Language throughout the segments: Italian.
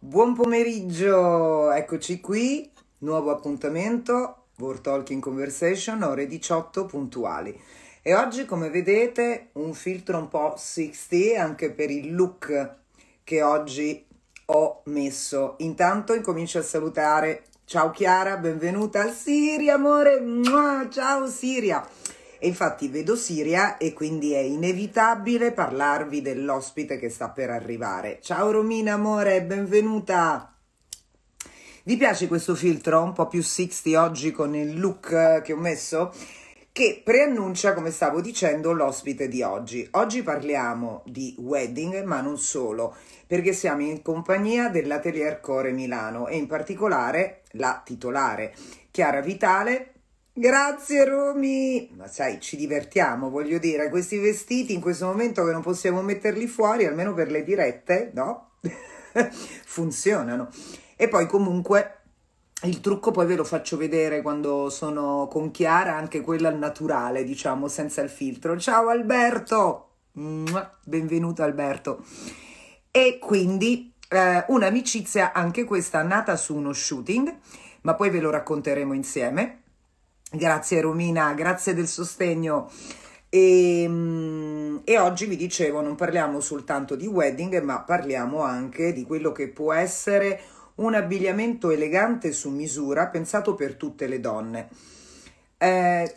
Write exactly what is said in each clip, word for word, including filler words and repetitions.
Buon pomeriggio, eccoci qui, nuovo appuntamento, World Talking Conversation, ore diciotto puntuali. E oggi, come vedete, un filtro un po' sessanta anche per il look che oggi ho messo. Intanto incomincio a salutare, ciao Chiara, benvenuta al Siria, amore, Mua, ciao Siria. E infatti vedo Siria e quindi è inevitabile parlarvi dell'ospite che sta per arrivare. Ciao Romina, amore, benvenuta. Vi piace questo filtro un po' più sessanta oggi con il look che ho messo? Che preannuncia, come stavo dicendo, l'ospite di oggi. Oggi parliamo di wedding, ma non solo, perché siamo in compagnia dell'Atelier Core Milano e in particolare la titolare, Chiara Vitale. Grazie Romy, ma sai, ci divertiamo, voglio dire, questi vestiti in questo momento che non possiamo metterli fuori, almeno per le dirette, no? Funzionano. E poi comunque il trucco poi ve lo faccio vedere quando sono con Chiara, anche quello al naturale, diciamo, senza il filtro. Ciao Alberto, Mua, benvenuto Alberto. E quindi eh, un'amicizia anche questa nata su uno shooting, ma poi ve lo racconteremo insieme. Grazie Romina, grazie del sostegno. E, e oggi vi dicevo, non parliamo soltanto di wedding, ma parliamo anche di quello che può essere un abbigliamento elegante su misura, pensato per tutte le donne. Eh,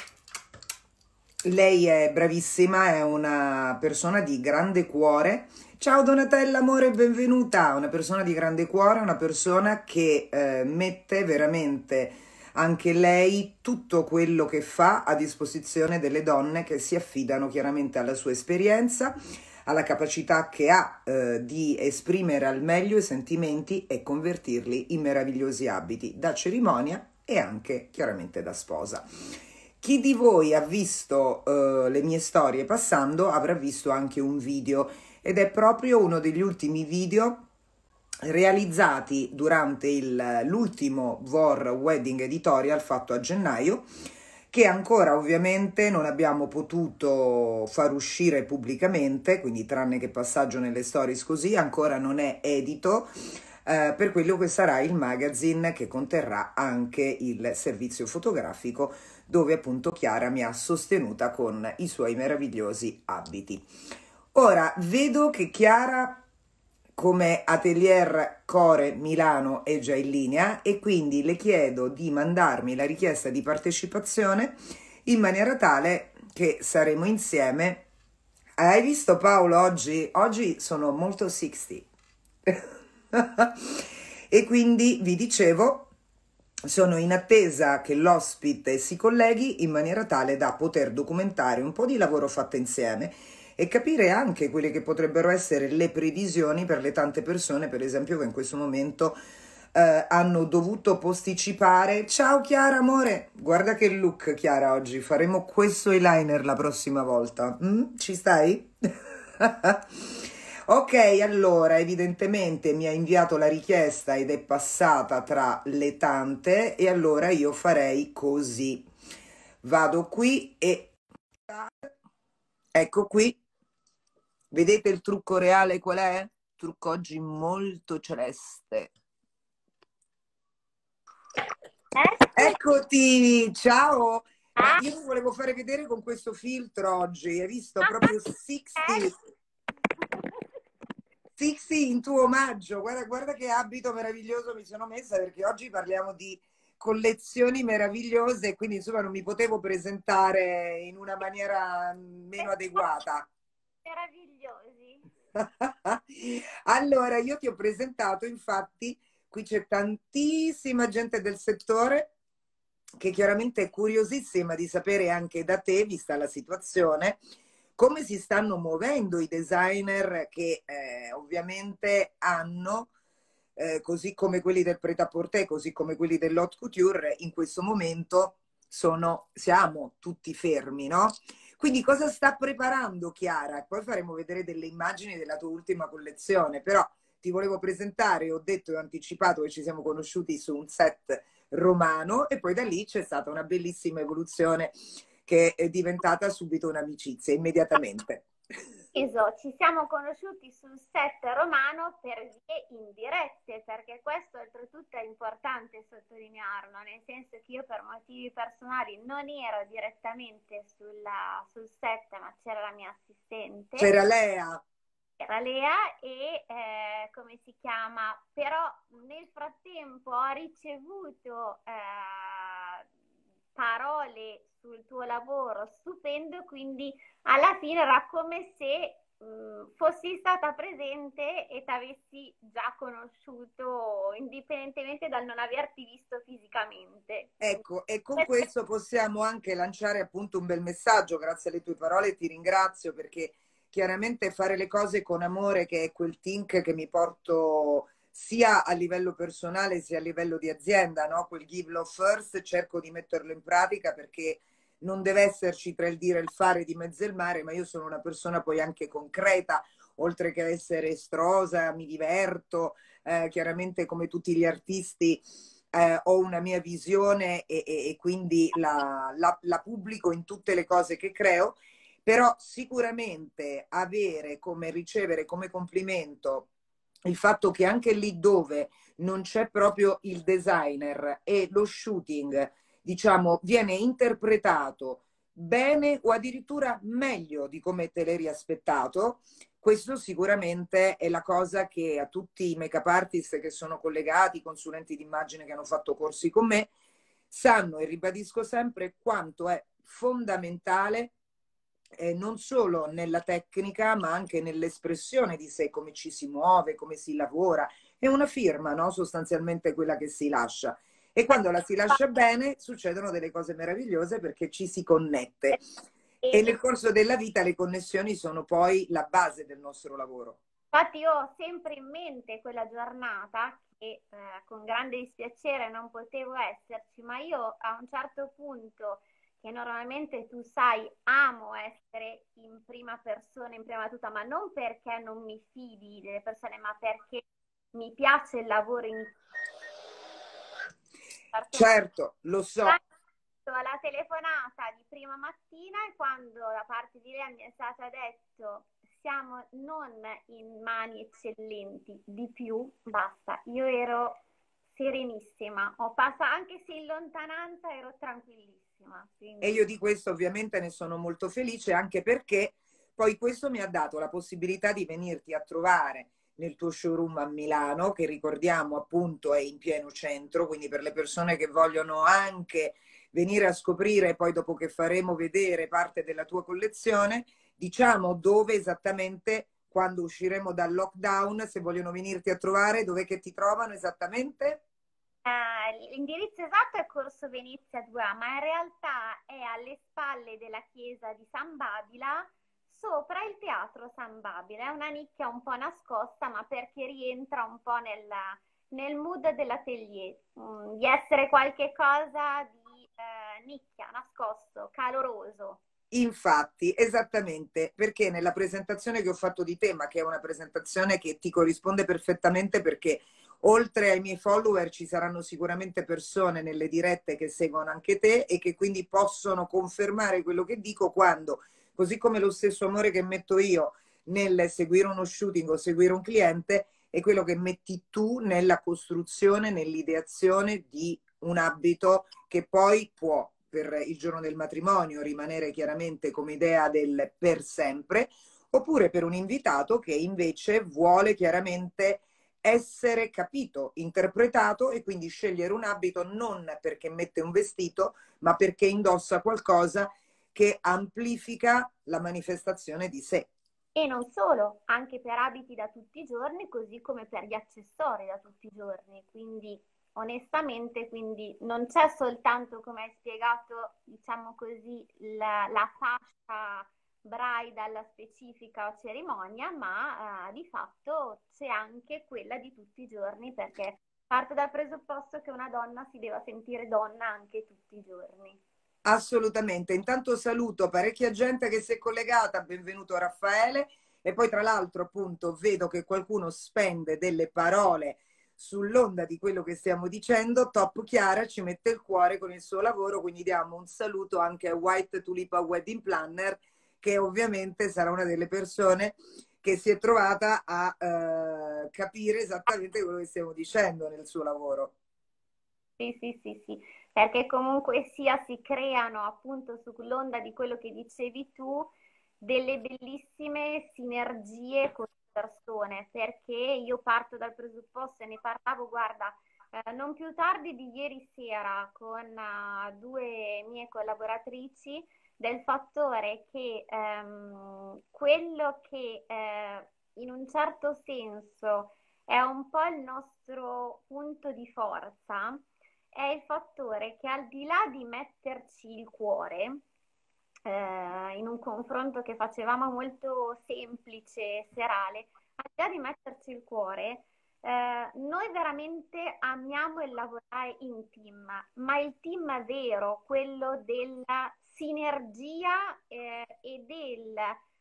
lei è bravissima, è una persona di grande cuore. Ciao Donatella, amore, benvenuta. Una persona di grande cuore, una persona che eh, mette veramente anche lei tutto quello che fa a disposizione delle donne che si affidano chiaramente alla sua esperienza, alla capacità che ha eh, di esprimere al meglio i sentimenti e convertirli in meravigliosi abiti da cerimonia e anche chiaramente da sposa. Chi di voi ha visto eh, le mie storie passando avrà visto anche un video ed è proprio uno degli ultimi video realizzati durante l'ultimo V O R Wedding Editorial fatto a gennaio, che ancora ovviamente non abbiamo potuto far uscire pubblicamente, quindi tranne che passaggio nelle stories così, ancora non è edito eh, per quello che sarà il magazine che conterrà anche il servizio fotografico dove appunto Chiara mi ha sostenuta con i suoi meravigliosi abiti. Ora vedo che Chiara come Atelier Core Milano è già in linea e quindi le chiedo di mandarmi la richiesta di partecipazione in maniera tale che saremo insieme. Hai visto Paolo oggi? Oggi sono molto sessanta e quindi vi dicevo sono in attesa che l'ospite si colleghi in maniera tale da poter documentare un po' di lavoro fatto insieme e capire anche quelle che potrebbero essere le previsioni per le tante persone, per esempio, che in questo momento eh, hanno dovuto posticipare. Ciao Chiara, amore, guarda che look Chiara oggi, faremo questo eyeliner la prossima volta. Mm? Ci stai? Ok, allora, evidentemente mi ha inviato la richiesta ed è passata tra le tante e allora io farei così. Vado qui e ecco qui. Vedete il trucco reale qual è? Trucco oggi molto celeste. Eccoti, ciao! Ma io vi volevo fare vedere con questo filtro oggi, hai visto? Proprio sessanta. sessanta in tuo omaggio, guarda, guarda che abito meraviglioso mi sono messa perché oggi parliamo di collezioni meravigliose, quindi insomma non mi potevo presentare in una maniera meno adeguata. Meravigliosi. Allora, io ti ho presentato, infatti, qui c'è tantissima gente del settore che chiaramente è curiosissima di sapere anche da te, vista la situazione, come si stanno muovendo i designer che eh, ovviamente hanno, eh, così come quelli del prêt-à-porter, così come quelli dell'haute couture, in questo momento sono, siamo tutti fermi, no? Quindi cosa sta preparando Chiara? Poi faremo vedere delle immagini della tua ultima collezione, però ti volevo presentare, ho detto e ho anticipato che ci siamo conosciuti su un set romano e poi da lì c'è stata una bellissima evoluzione che è diventata subito un'amicizia, immediatamente. preciso, ci siamo conosciuti sul set romano per vie indirette, perché questo oltretutto è importante sottolinearlo, nel senso che io per motivi personali non ero direttamente sulla- sul set, ma c'era la mia assistente, C'era Lea. era Lea e eh, come si chiama, però nel frattempo ho ricevuto eh, parole sul tuo lavoro stupendo, quindi alla fine era come se mh, fossi stata presente e ti avessi già conosciuto indipendentemente dal non averti visto fisicamente. Ecco, e con Questo questo possiamo anche lanciare appunto un bel messaggio, grazie alle tue parole, ti ringrazio perché chiaramente fare le cose con amore, che è quel think che mi porto sia a livello personale sia a livello di azienda, no? Quel give love first, cerco di metterlo in pratica perché non deve esserci tra il dire e il fare di mezzo il mare, ma io sono una persona poi anche concreta, oltre che essere estrosa, mi diverto, eh, chiaramente come tutti gli artisti eh, ho una mia visione e, e, e quindi la, la, la pubblico in tutte le cose che creo, però sicuramente avere come ricevere come complimento il fatto che anche lì dove non c'è proprio il designer e lo shooting, diciamo, viene interpretato bene o addirittura meglio di come te l'eri aspettato, questo sicuramente è la cosa che a tutti i make-up artist che sono collegati, consulenti d'immagine che hanno fatto corsi con me, sanno e ribadisco sempre quanto è fondamentale eh, non solo nella tecnica, ma anche nell'espressione di sé, come ci si muove, come si lavora. È una firma, no? Sostanzialmente quella che si lascia. E quando la si lascia bene succedono delle cose meravigliose perché ci si connette. E nel corso della vita le connessioni sono poi la base del nostro lavoro. Infatti io ho sempre in mente quella giornata che eh, con grande dispiacere non potevo esserci, ma io a un certo punto, che normalmente tu sai, amo essere in prima persona, in prima battuta, ma non perché non mi fidi delle persone, ma perché mi piace il lavoro in certo modo. Certo, lo so. Alla telefonata di prima mattina e quando da parte di lei mi è stato detto siamo non in mani eccellenti, di più, basta, io ero serenissima, ho passato, anche se in lontananza ero tranquillissima. E Quindi... io di questo ovviamente ne sono molto felice, anche perché poi questo mi ha dato la possibilità di venirti a trovare nel tuo showroom a Milano, che ricordiamo appunto è in pieno centro, quindi per le persone che vogliono anche venire a scoprire, poi dopo che faremo vedere parte della tua collezione, diciamo dove esattamente, quando usciremo dal lockdown, se vogliono venirti a trovare, dove che ti trovano esattamente? Eh, l'indirizzo esatto è Corso Venezia due A, ma in realtà è alle spalle della chiesa di San Babila, sopra il teatro San Babila. È una nicchia un po' nascosta, ma perché rientra un po' nella, nel mood dell'atelier, mm, di essere qualche cosa di eh, nicchia, nascosto, caloroso. Infatti, esattamente, perché nella presentazione che ho fatto di te, ma che è una presentazione che ti corrisponde perfettamente perché oltre ai miei follower ci saranno sicuramente persone nelle dirette che seguono anche te e che quindi possono confermare quello che dico quando, così come lo stesso amore che metto io nel seguire uno shooting o seguire un cliente, è quello che metti tu nella costruzione, nell'ideazione di un abito che poi può per il giorno del matrimonio rimanere chiaramente come idea del per sempre, oppure per un invitato che invece vuole chiaramente essere capito, interpretato e quindi scegliere un abito non perché mette un vestito, ma perché indossa qualcosa che amplifica la manifestazione di sé. E non solo, anche per abiti da tutti i giorni, così come per gli accessori da tutti i giorni. Quindi, onestamente, quindi non c'è soltanto, come hai spiegato, diciamo così, la, la fascia bridal specifica o cerimonia, ma eh, di fatto c'è anche quella di tutti i giorni, perché parte dal presupposto che una donna si deve sentire donna anche tutti i giorni. Assolutamente. Intanto saluto parecchia gente che si è collegata, benvenuto Raffaele. E poi tra l'altro appunto vedo che qualcuno spende delle parole sull'onda di quello che stiamo dicendo. Top Chiara ci mette il cuore con il suo lavoro, quindi diamo un saluto anche a White Tulipa Wedding Planner che ovviamente sarà una delle persone che si è trovata a eh, capire esattamente quello che stiamo dicendo nel suo lavoro. Sì, sì, sì, sì, perché comunque sia si creano appunto sull'onda di quello che dicevi tu delle bellissime sinergie con le persone, perché io parto dal presupposto e ne parlavo, guarda, eh, non più tardi di ieri sera con uh, due mie collaboratrici del fattore che ehm, quello che eh, in un certo senso è un po' il nostro punto di forza è il fattore che al di là di metterci il cuore, eh, in un confronto che facevamo molto semplice, serale, al di là di metterci il cuore, eh, noi veramente amiamo il lavorare in team, ma il team vero, quello della sinergia eh, e del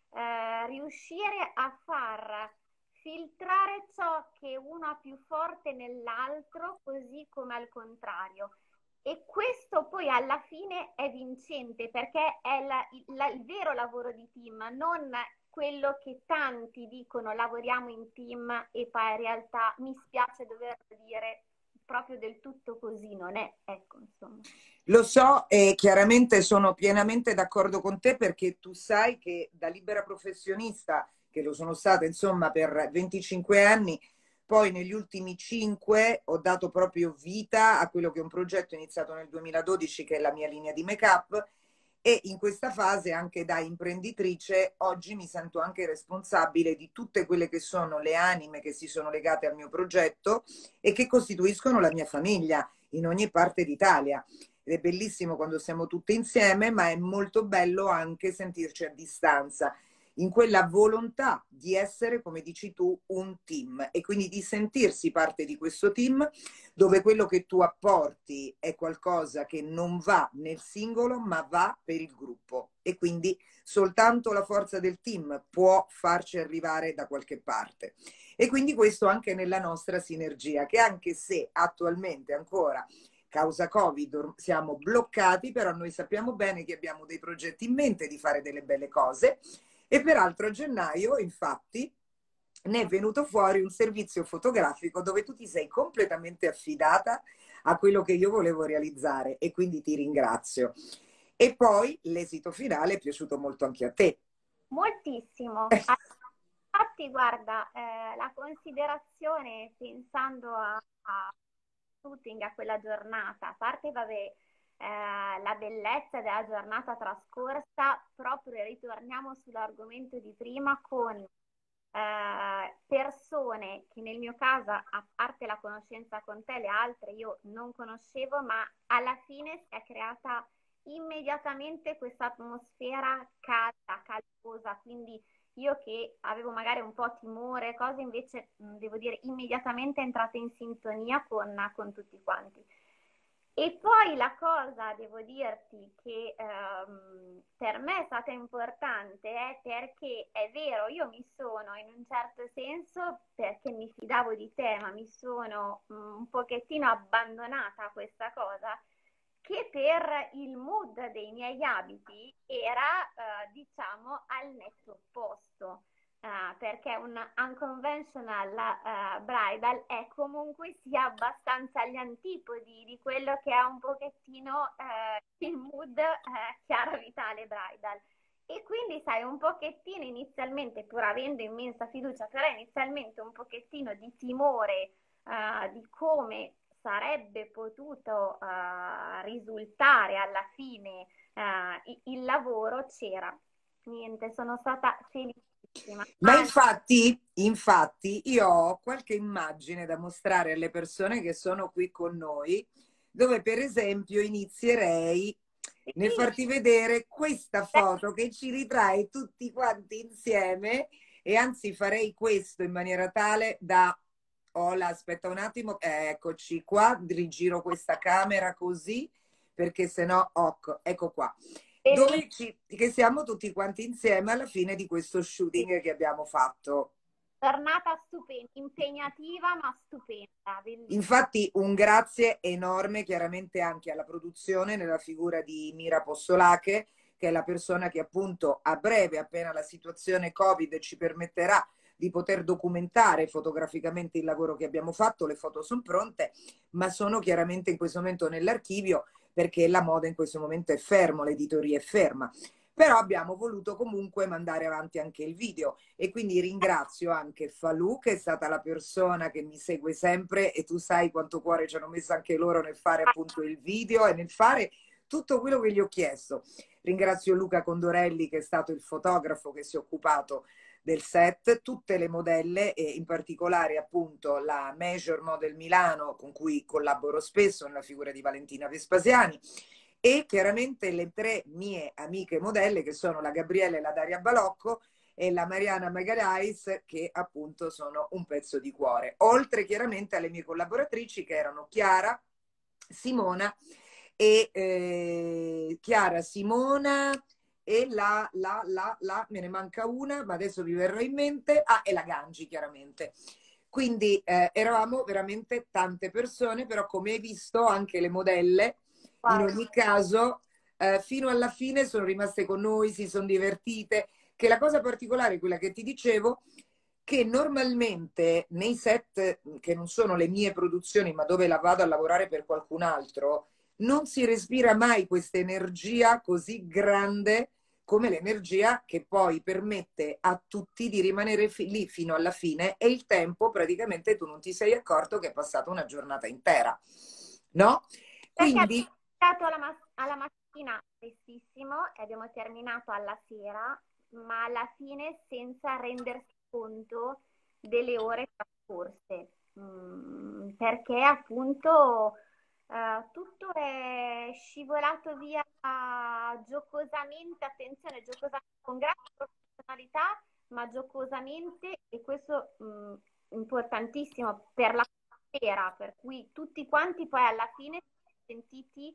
eh, riuscire a far filtrare ciò che uno ha più forte nell'altro, così come al contrario. E questo poi alla fine è vincente perché è la- la- il vero lavoro di team, non quello che tanti dicono lavoriamo in team e poi in realtà mi spiace dover dire proprio del tutto così, non è, ecco, insomma. Lo so e chiaramente sono pienamente d'accordo con te perché tu sai che da libera professionista, che lo sono stata insomma per venticinque anni, poi negli ultimi cinque ho dato proprio vita a quello che è un progetto iniziato nel duemiladodici, che è la mia linea di make-up, e in questa fase anche da imprenditrice oggi mi sento anche responsabile di tutte quelle che sono le anime che si sono legate al mio progetto e che costituiscono la mia famiglia in ogni parte d'Italia. Ed è bellissimo quando siamo tutte insieme, ma è molto bello anche sentirci a distanza, in quella volontà di essere, come dici tu, un team e quindi di sentirsi parte di questo team dove quello che tu apporti è qualcosa che non va nel singolo, ma va per il gruppo e quindi soltanto la forza del team può farci arrivare da qualche parte. E quindi questo anche nella nostra sinergia, che anche se attualmente ancora causa Covid siamo bloccati, però noi sappiamo bene che abbiamo dei progetti in mente di fare delle belle cose e peraltro a gennaio infatti ne è venuto fuori un servizio fotografico dove tu ti sei completamente affidata a quello che io volevo realizzare e quindi ti ringrazio. E poi l'esito finale è piaciuto molto anche a te. Moltissimo. Infatti, guarda, eh, la considerazione pensando a, a shooting, a quella giornata, a parte, vabbè, eh, la bellezza della giornata trascorsa, proprio ritorniamo sull'argomento di prima con eh, persone che nel mio caso, a parte la conoscenza con te, le altre io non conoscevo, ma alla fine si è creata immediatamente questa atmosfera calda, caldosa, quindi io che avevo magari un po' timore, cose invece, mh, devo dire, immediatamente entrate in sintonia con, con tutti quanti. E poi la cosa, devo dirti, che ehm, per me è stata importante è perché è vero, io mi sono in un certo senso, perché mi fidavo di te, ma mi sono mm, un pochettino abbandonata a questa cosa, che per il mood dei miei abiti era, eh, diciamo, al netto opposto. Uh, perché un unconventional uh, bridal è comunque sia abbastanza agli antipodi di quello che è un pochettino uh, il mood uh, Chiara Vitale bridal. E quindi sai un pochettino inizialmente, pur avendo immensa fiducia, però inizialmente un pochettino di timore uh, di come sarebbe potuto uh, risultare alla fine uh, il lavoro c'era. Niente, sono stata felice. Ma infatti, infatti, io ho qualche immagine da mostrare alle persone che sono qui con noi, dove per esempio inizierei nel farti vedere questa foto che ci ritrae tutti quanti insieme e anzi farei questo in maniera tale da... Ola, aspetta un attimo, eh, eccoci qua, rigiro questa camera così perché sennò, ecco, ecco qua. Dove ci, che siamo tutti quanti insieme alla fine di questo shooting che abbiamo fatto. Giornata stupenda, impegnativa ma stupenda. Bellissima. Infatti un grazie enorme chiaramente anche alla produzione nella figura di Mira Postolache che è la persona che appunto a breve, appena la situazione Covid ci permetterà di poter documentare fotograficamente il lavoro che abbiamo fatto, le foto sono pronte, ma sono chiaramente in questo momento nell'archivio perché la moda in questo momento è fermo, l'editoria è ferma. Però abbiamo voluto comunque mandare avanti anche il video e quindi ringrazio anche Falù, che è stata la persona che mi segue sempre, e tu sai quanto cuore ci hanno messo anche loro nel fare appunto il video e nel fare tutto quello che gli ho chiesto. Ringrazio Luca Condorelli, che è stato il fotografo che si è occupato del set, tutte le modelle e in particolare appunto la Major Model Milano, con cui collaboro spesso nella figura di Valentina Vespasiani, e chiaramente le tre mie amiche modelle, che sono la Gabriele, la Daria Balocco e la Mariana Magalhães, che appunto sono un pezzo di cuore, oltre chiaramente alle mie collaboratrici che erano Chiara, Simona e eh, Chiara, Simona e la, la, la, la, me ne manca una, ma adesso vi verrà in mente, ah, e la Gangi chiaramente. Quindi eh, eravamo veramente tante persone, però come hai visto anche le modelle, in ogni caso, eh, fino alla fine sono rimaste con noi, si sono divertite, che la cosa particolare, quella che ti dicevo, che normalmente nei set, che non sono le mie produzioni, ma dove la vado a lavorare per qualcun altro, non si respira mai questa energia così grande come l'energia che poi permette a tutti di rimanere fi- lì fino alla fine, e il tempo praticamente tu non ti sei accorto che è passata una giornata intera, no? Perché Quindi abbiamo iniziato alla, ma- alla mattina prestissimo e abbiamo terminato alla sera, ma alla fine senza rendersi conto delle ore trascorse. Mm, perché appunto eh, tutto è scivolato via giocosamente, attenzione, giocosamente con grande professionalità, ma giocosamente, e questo mm, importantissimo per la sera, per cui tutti quanti poi alla fine si sono sentiti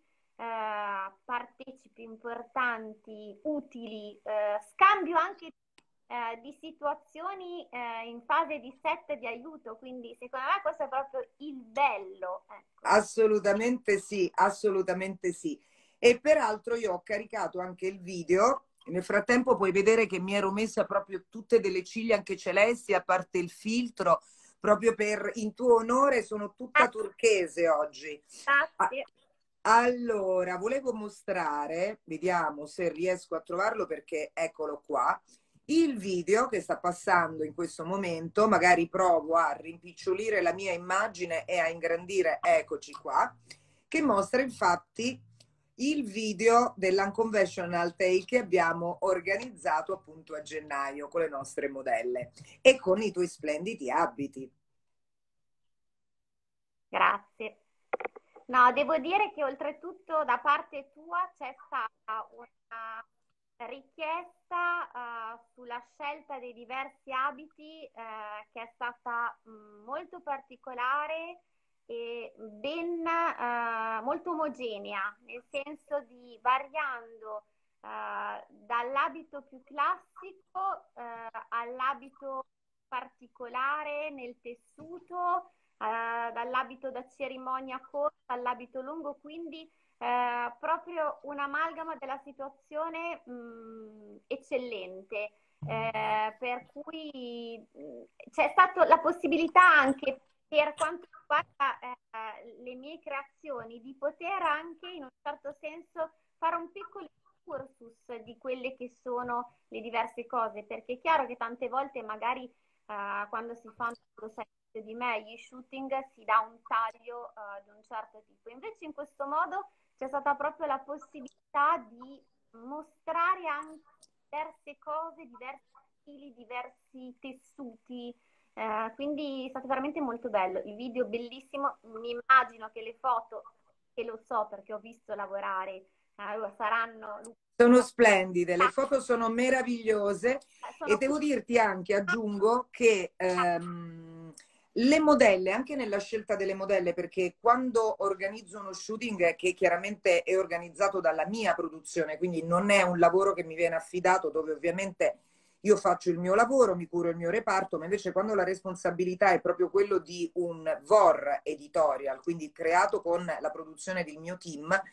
eh, partecipi importanti, utili, eh, scambio anche eh, di situazioni eh, in fase di set di aiuto, quindi secondo me questo è proprio il bello, ecco. assolutamente sì, assolutamente sì. E peraltro io ho caricato anche il video. Nel frattempo puoi vedere che mi ero messa proprio tutte delle ciglia anche celesti, a parte il filtro, proprio per in tuo onore, sono tutta turchese oggi. Ah, Grazie. allora, volevo mostrare, vediamo se riesco a trovarlo perché eccolo qua, il video che sta passando in questo momento. Magari provo a rimpicciolire la mia immagine e a ingrandire, eccoci qua, che mostra infatti il video dell'Unconventional Tale che abbiamo organizzato appunto a gennaio con le nostre modelle e con i tuoi splendidi abiti. Grazie. No, devo dire che oltretutto da parte tua c'è stata una richiesta eh, sulla scelta dei diversi abiti eh, che è stata mh, molto particolare e ben eh, molto omogenea, nel senso di variando eh, dall'abito più classico eh, all'abito particolare nel tessuto, eh, dall'abito da cerimonia corta all'abito lungo, quindi eh, proprio un'amalgama della situazione mh, eccellente. Eh, per cui mh, c'è stata la possibilità anche per quanto riguarda eh, le mie creazioni di poter anche in un certo senso fare un piccolo cursus di quelle che sono le diverse cose, perché è chiaro che tante volte magari eh, quando si fanno, lo sai di me, gli shooting si dà un taglio eh, di un certo tipo. Invece in questo modo c'è stata proprio la possibilità di mostrare anche diverse cose, diversi stili, diversi tessuti. Eh, quindi è stato veramente molto bello. Il video bellissimo. Mi immagino che le foto, che lo so perché ho visto lavorare, eh, saranno. Sono splendide, le foto sono meravigliose e Sono devo dirti anche, aggiungo, che ehm, le modelle, anche nella scelta delle modelle, perché quando organizzo uno shooting che chiaramente è organizzato dalla mia produzione, quindi non è un lavoro che mi viene affidato dove ovviamente io faccio il mio lavoro, mi curo il mio reparto, ma invece quando la responsabilità è proprio quello di un V O R editorial, quindi creato con la produzione del mio team,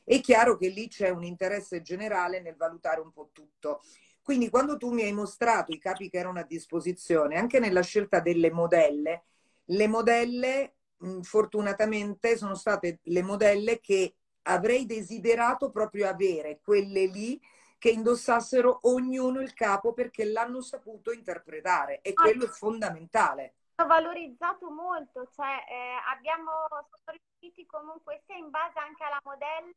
è chiaro che lì c'è un interesse generale nel valutare un po' tutto. Quindi quando tu mi hai mostrato i capi che erano a disposizione, anche nella scelta delle modelle, le modelle mh, fortunatamente sono state le modelle che avrei desiderato proprio avere, quelle lì che indossassero ognuno il capo perché l'hanno saputo interpretare e quello è fondamentale. Valorizzato molto, cioè eh, abbiamo sono riusciti comunque sia in base anche alla modella,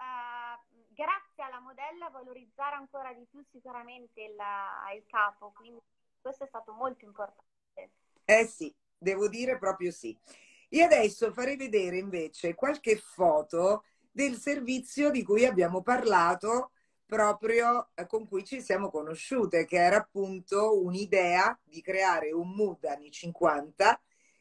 eh, grazie alla modella a valorizzare ancora di più sicuramente il, il capo, quindi questo è stato molto importante. Eh sì, devo dire proprio sì. E adesso farei vedere invece qualche foto del servizio di cui abbiamo parlato proprio eh, con cui ci siamo conosciute, che era appunto un'idea di creare un mood anni cinquanta,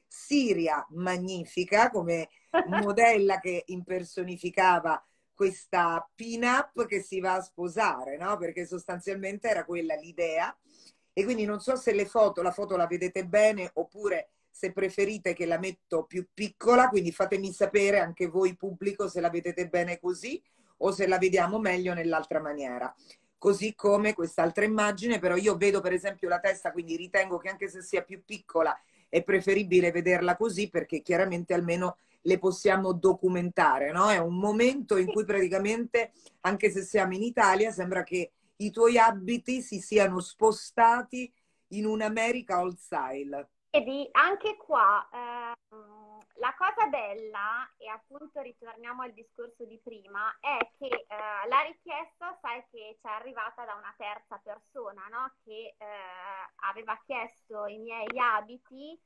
Siria magnifica come modella che impersonificava questa pin-up che si va a sposare, no? Perché sostanzialmente era quella l'idea. E quindi non so se le foto, la foto la vedete bene oppure se preferite che la metto più piccola, quindi fatemi sapere anche voi pubblico se la vedete bene così o se la vediamo meglio nell'altra maniera. Così come quest'altra immagine, però io vedo per esempio la testa, quindi ritengo che anche se sia più piccola è preferibile vederla così perché chiaramente almeno le possiamo documentare, no? È un momento in cui praticamente, anche se siamo in Italia, sembra che i tuoi abiti si siano spostati in un'America old style. Vedi, anche qua ehm, la cosa bella, e appunto ritorniamo al discorso di prima, è che eh, la richiesta, sai che ci è arrivata da una terza persona, no? Che eh, aveva chiesto i miei abiti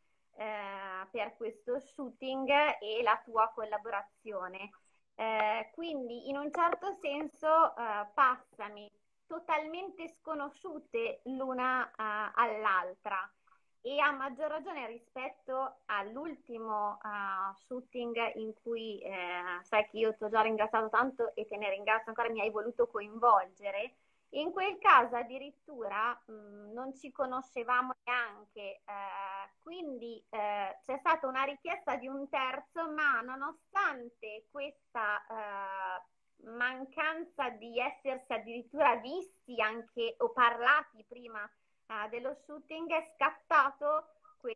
eh, per questo shooting e la tua collaborazione. Eh, quindi in un certo senso eh, passami totalmente sconosciute l'una eh, all'altra. E a maggior ragione rispetto all'ultimo uh, shooting in cui eh, sai che io ti ho già ringraziato tanto e te ne ringrazio ancora, mi hai voluto coinvolgere. In quel caso addirittura mh, non ci conoscevamo neanche, eh, quindi eh, c'è stata una richiesta di un terzo, ma nonostante questa eh, mancanza di essersi addirittura visti anche o parlati prima Uh, dello shooting è scattato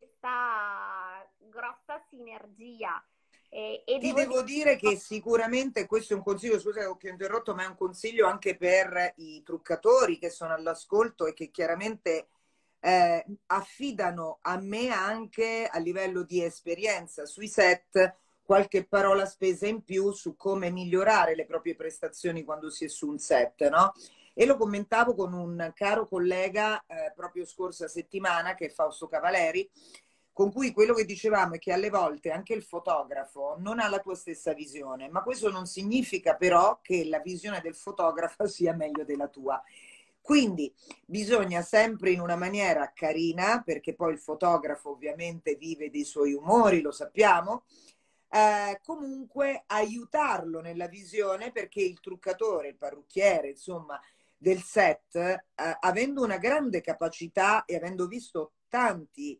questa grossa sinergia. E, e Ti devo devo dire dire che sicuramente questo è un consiglio, scusa che ho interrotto, ma è un consiglio anche per i truccatori che sono all'ascolto e che chiaramente eh, affidano a me anche a livello di esperienza sui set qualche parola spesa in più su come migliorare le proprie prestazioni quando si è su un set, no? E lo commentavo con un caro collega eh, proprio scorsa settimana che è Fausto Cavaleri, con cui quello che dicevamo è che alle volte anche il fotografo non ha la tua stessa visione, ma questo non significa però che la visione del fotografo sia meglio della tua. Quindi bisogna sempre in una maniera carina, perché poi il fotografo ovviamente vive dei suoi umori, lo sappiamo, eh, comunque aiutarlo nella visione perché il truccatore, il parrucchiere, insomma, del set, eh, avendo una grande capacità e avendo visto tanti,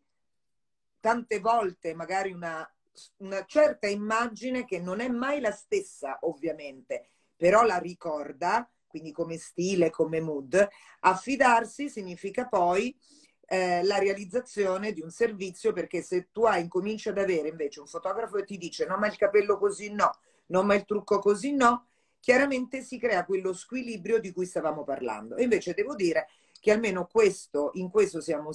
tante volte magari una, una certa immagine che non è mai la stessa, ovviamente, però la ricorda, quindi come stile, come mood, affidarsi significa poi eh, la realizzazione di un servizio, perché se tu hai, incominci ad avere invece un fotografo che ti dice no ma il capello così no, no ma il trucco così no, chiaramente si crea quello squilibrio di cui stavamo parlando. E invece devo dire che almeno questo, in questo siamo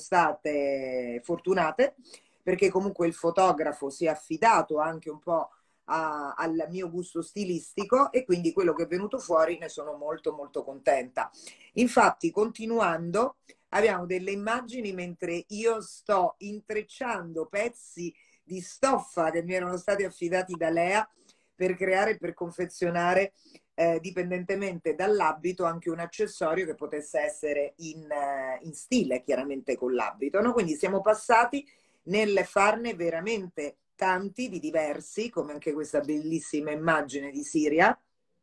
state fortunate, perché comunque il fotografo si è affidato anche un po' a, al mio gusto stilistico e quindi quello che è venuto fuori ne sono molto molto contenta. Infatti, continuando, abbiamo delle immagini mentre io sto intrecciando pezzi di stoffa che mi erano stati affidati da Lea per creare e per confezionare eh, dipendentemente dall'abito anche un accessorio che potesse essere in, eh, in stile chiaramente con l'abito, no? Quindi siamo passati nel farne veramente tanti di diversi, come anche questa bellissima immagine di Siria,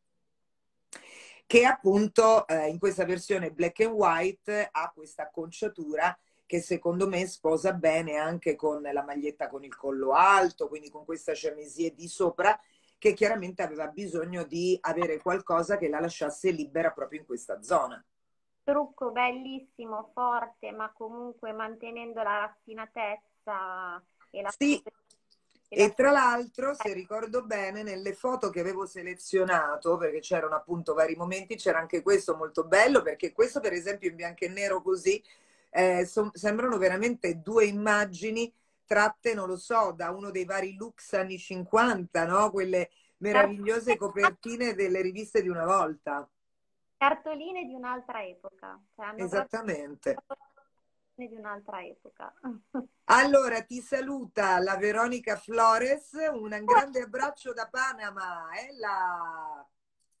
che appunto eh, in questa versione black and white ha questa acconciatura che secondo me sposa bene anche con la maglietta con il collo alto, quindi con questa chemisier di sopra, che chiaramente aveva bisogno di avere qualcosa che la lasciasse libera proprio in questa zona. Trucco bellissimo, forte, ma comunque mantenendo la raffinatezza e la, Sì, e la e tra l'altro, se ricordo bene, nelle foto che avevo selezionato, perché c'erano appunto vari momenti, c'era anche questo molto bello, perché questo per esempio in bianco e nero così, eh, son- sembrano veramente due immagini tratte, non lo so, da uno dei vari looks anni cinquanta, no? Quelle meravigliose copertine delle riviste di una volta. cartoline di un'altra epoca, cioè hanno proprio Esattamente. di un'altra epoca. Allora, ti saluta la Veronica Flores, un grande abbraccio da Panama. Ella.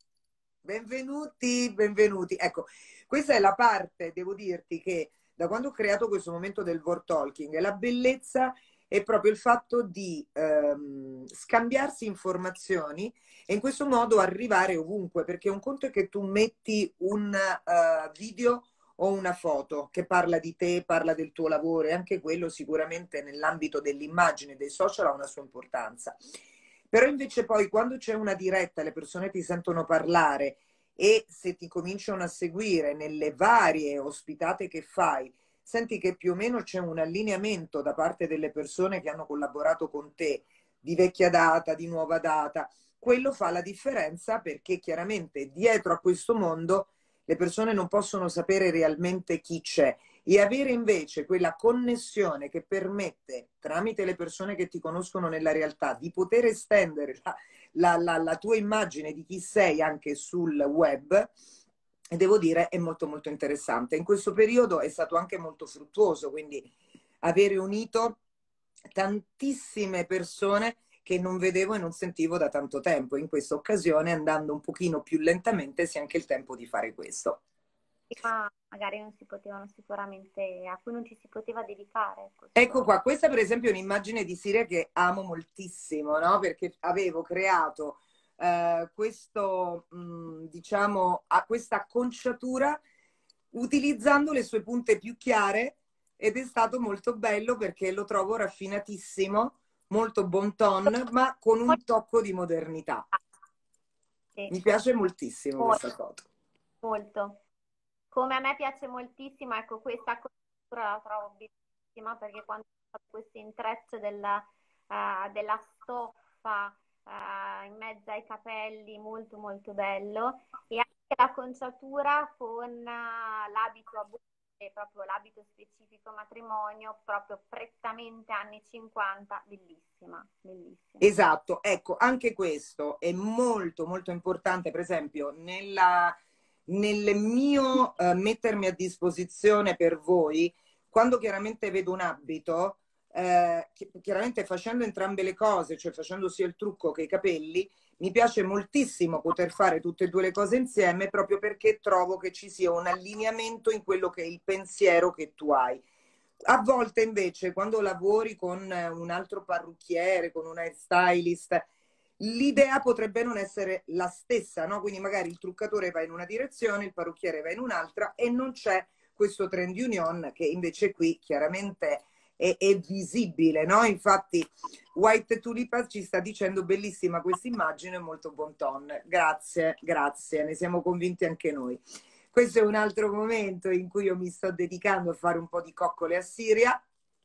Benvenuti, benvenuti. Ecco, questa è la parte, devo dirti, che da quando ho creato questo momento del Word Talking, la bellezza è proprio il fatto di ehm, scambiarsi informazioni e in questo modo arrivare ovunque, perché un conto è che tu metti un eh, video o una foto che parla di te, parla del tuo lavoro e anche quello sicuramente nell'ambito dell'immagine dei social ha una sua importanza. Però invece poi quando c'è una diretta, le persone ti sentono parlare e se ti cominciano a seguire nelle varie ospitate che fai, senti che più o meno c'è un allineamento da parte delle persone che hanno collaborato con te, di vecchia data, di nuova data, quello fa la differenza perché chiaramente dietro a questo mondo le persone non possono sapere realmente chi c'è e avere invece quella connessione che permette, tramite le persone che ti conoscono nella realtà, di poter estendere la, la, la, la tua immagine di chi sei anche sul web, e devo dire è molto molto interessante. In questo periodo è stato anche molto fruttuoso, quindi avere unito tantissime persone che non vedevo e non sentivo da tanto tempo. In questa occasione, andando un pochino più lentamente, si ha anche il tempo di fare questo. Prima magari non si potevano sicuramente, a cui non ci si poteva dedicare, ecco, Ecco sicuramente. qua, questa per esempio è un'immagine di Siria che amo moltissimo, no? Perché avevo creato eh, questo, mh, diciamo, a questa acconciatura utilizzando le sue punte più chiare ed è stato molto bello perché lo trovo raffinatissimo, molto bon ton, ma con un tocco di modernità. Sì, Mi piace moltissimo questa molto, foto. molto. Come a me piace moltissimo, ecco, questa costura la trovo bellissima perché quando fa questo intreccio della, eh, della stoffa eh, in mezzo ai capelli, molto molto bello, e anche l'acconciatura con eh, l'abito a bucle, proprio l'abito specifico matrimonio, proprio prettamente anni cinquanta, bellissima, bellissima. Esatto, ecco, anche questo è molto molto importante, per esempio, nella, nel mio eh, mettermi a disposizione per voi, quando chiaramente vedo un abito, eh, chi- chiaramente facendo entrambe le cose, cioè facendo sia il trucco che i capelli, mi piace moltissimo poter fare tutte e due le cose insieme proprio perché trovo che ci sia un allineamento in quello che è il pensiero che tu hai. A volte invece quando lavori con eh, un altro parrucchiere, con un hairstylist, l'idea potrebbe non essere la stessa, no? Quindi magari il truccatore va in una direzione, il parrucchiere va in un'altra e non c'è questo trend union che invece qui chiaramente è, è visibile, no? Infatti White Tulipas ci sta dicendo bellissima questa immagine, molto bon ton. Grazie, grazie, ne siamo convinti anche noi. Questo è un altro momento in cui io mi sto dedicando a fare un po' di coccole a Siria,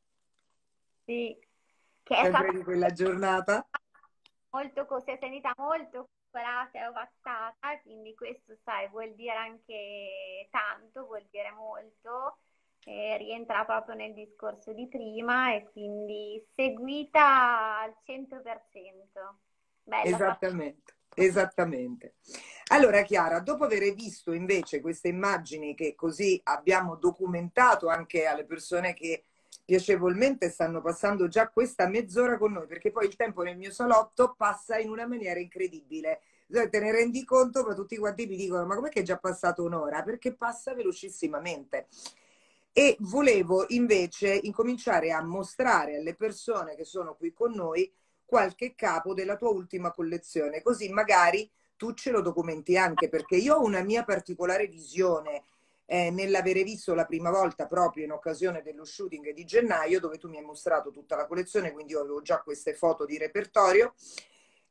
Sì, che è sempre stata di quella giornata. molto, co- si è sentita molto coccolata e ovattata, quindi questo, sai, vuol dire anche tanto, vuol dire molto, eh, rientra proprio nel discorso di prima e quindi seguita al cento per cento. Bella, fa- Esattamente, esattamente. Allora, Chiara, dopo aver visto invece queste immagini che così abbiamo documentato anche alle persone che piacevolmente stanno passando già questa mezz'ora con noi, perché poi il tempo nel mio salotto passa in una maniera incredibile. Te ne rendi conto, ma tutti quanti mi dicono: ma com'è che è già passata un'ora? Perché passa velocissimamente. E volevo invece incominciare a mostrare alle persone che sono qui con noi qualche capo della tua ultima collezione, così magari tu ce lo documenti anche, perché io ho una mia particolare visione eh, nell'avere visto la prima volta proprio in occasione dello shooting di gennaio, dove tu mi hai mostrato tutta la collezione, quindi io avevo già queste foto di repertorio.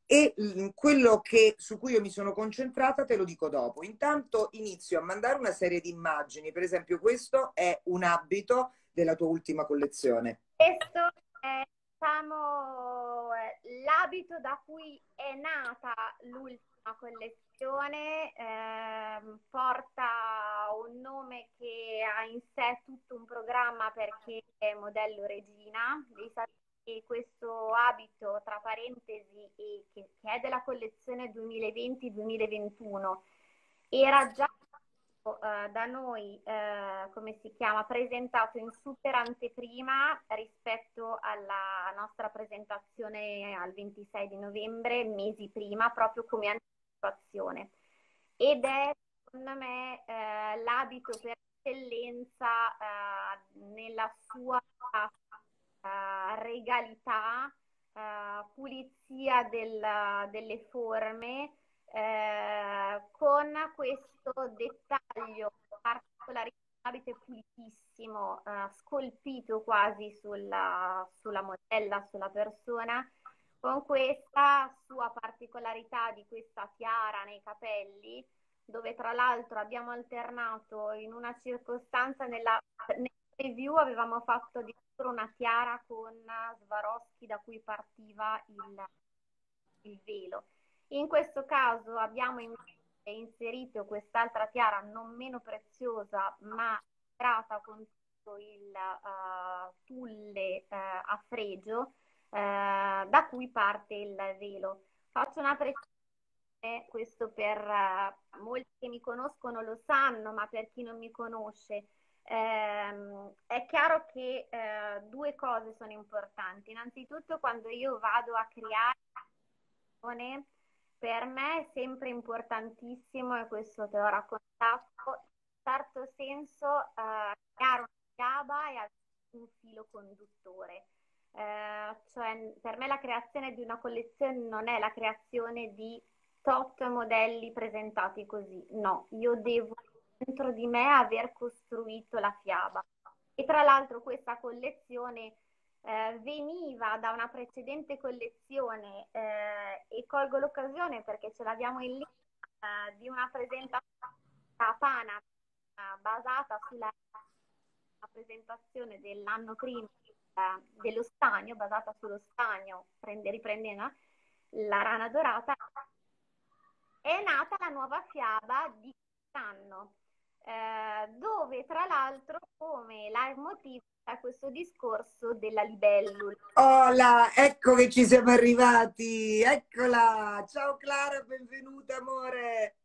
e mh, quello che, su cui io mi sono concentrata te lo dico dopo. Intanto inizio a mandare una serie di immagini, per esempio questo è un abito della tua ultima collezione. Questo è, diciamo, l'abito da cui è nata l'ultima collezione, ehm, porta un nome che ha in sé tutto un programma perché è modello regina. Devi sapere che questo abito, tra parentesi, e che, che è della collezione duemilaventi duemilaventuno, era già eh, da noi, eh, come si chiama, presentato in super anteprima rispetto alla nostra presentazione al ventisei di novembre, mesi prima, proprio come anticipazione. Ed è, secondo me, eh, l'abito per eccellenza eh, nella sua eh, regalità, eh, pulizia del- delle forme, eh, con questo dettaglio particolare. L'abito è pulitissimo, eh, scolpito quasi sulla, sulla modella, sulla persona, con questa sua particolarità di questa tiara nei capelli, dove tra l'altro abbiamo alternato in una circostanza nella, nella review avevamo fatto addirittura una tiara con Swarovski da cui partiva il, il velo. In questo caso abbiamo invece inserito quest'altra tiara non meno preziosa, ma tratta con tutto il uh, tulle uh, a fregio, uh, da cui parte il velo. Faccio una precisazione, questo per uh, molti che mi conoscono lo sanno, ma per chi non mi conosce, ehm, è chiaro che eh, due cose sono importanti. Innanzitutto, quando io vado a creare, per me è sempre importantissimo, e questo te l'ho raccontato, in un certo senso eh, creare una fiaba e avere un filo conduttore. Eh, cioè, per me la creazione di una collezione non è la creazione di tot modelli presentati così, no, io devo dentro di me aver costruito la fiaba. E tra l'altro questa collezione eh, veniva da una precedente collezione, eh, e colgo l'occasione perché ce l'abbiamo in linea, eh, di una presentazione a Pana, eh, basata sulla presentazione dell'anno prima, eh, dello stagno, basata sullo stagno, prende, riprendendo la rana dorata. È nata la nuova fiaba di quest'anno, eh, dove tra l'altro come leitmotiv c'è questo discorso della libellula. Hola, ecco che ci siamo arrivati, eccola, ciao Clara, benvenuta amore.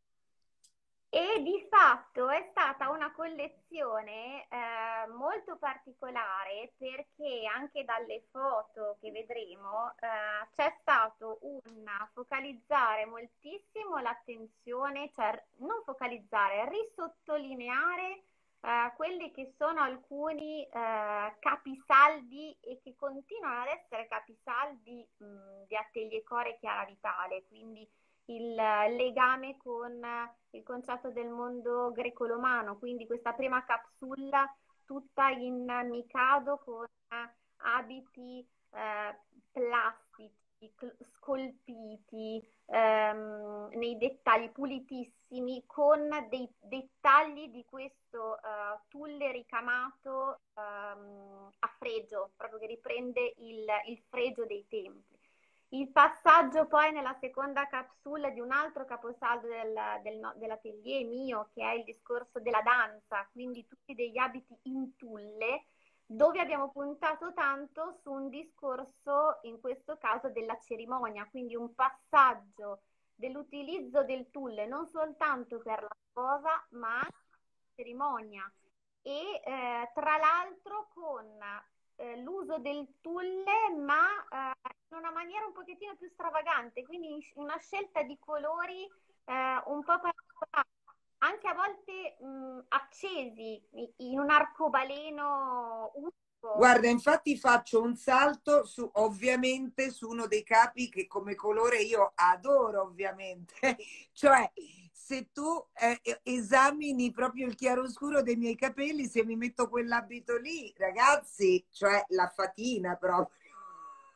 E di fatto è stata una collezione eh, molto particolare perché anche dalle foto che vedremo eh, c'è stato un focalizzare moltissimo l'attenzione, cioè non focalizzare, risottolineare eh, quelli che sono alcuni eh, capisaldi e che continuano ad essere capisaldi mh, di Atelier Core Chiara Vitale, quindi il legame con il concetto del mondo greco-romano, quindi questa prima capsula tutta in Mikado con abiti eh, plastici, scolpiti, ehm, nei dettagli pulitissimi, con dei dettagli di questo uh, tulle ricamato um, a fregio, proprio che riprende il, il fregio dei templi. Il passaggio poi nella seconda capsula di un altro caposaldo del, del, dell'atelier mio, che è il discorso della danza, quindi tutti degli abiti in tulle, dove abbiamo puntato tanto su un discorso, in questo caso, della cerimonia, quindi un passaggio dell'utilizzo del tulle non soltanto per la sposa, ma anche per la cerimonia. E eh, tra l'altro con eh, l'uso del tulle, ma eh, in una maniera un pochettino più stravagante, quindi una scelta di colori eh, un po' particolari, anche a volte mh, accesi, in un arcobaleno unico. Guarda, infatti faccio un salto su, ovviamente, su uno dei capi che come colore io adoro, ovviamente. Cioè, se tu eh, esamini proprio il chiaroscuro dei miei capelli, se mi metto quell'abito lì, ragazzi, cioè la fatina proprio.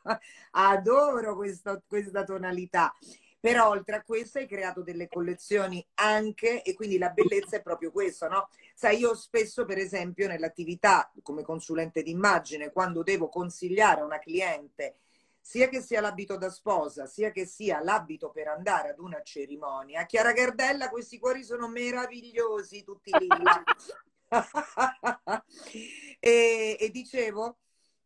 Adoro questa, questa tonalità. Però oltre a questo hai creato delle collezioni anche, e quindi la bellezza è proprio questo, no? Sai, io spesso, per esempio, nell'attività come consulente d'immagine, quando devo consigliare a una cliente, sia che sia l'abito da sposa, sia che sia l'abito per andare ad una cerimonia, Chiara Gardella, questi cuori sono meravigliosi, tutti lilla. e, e dicevo,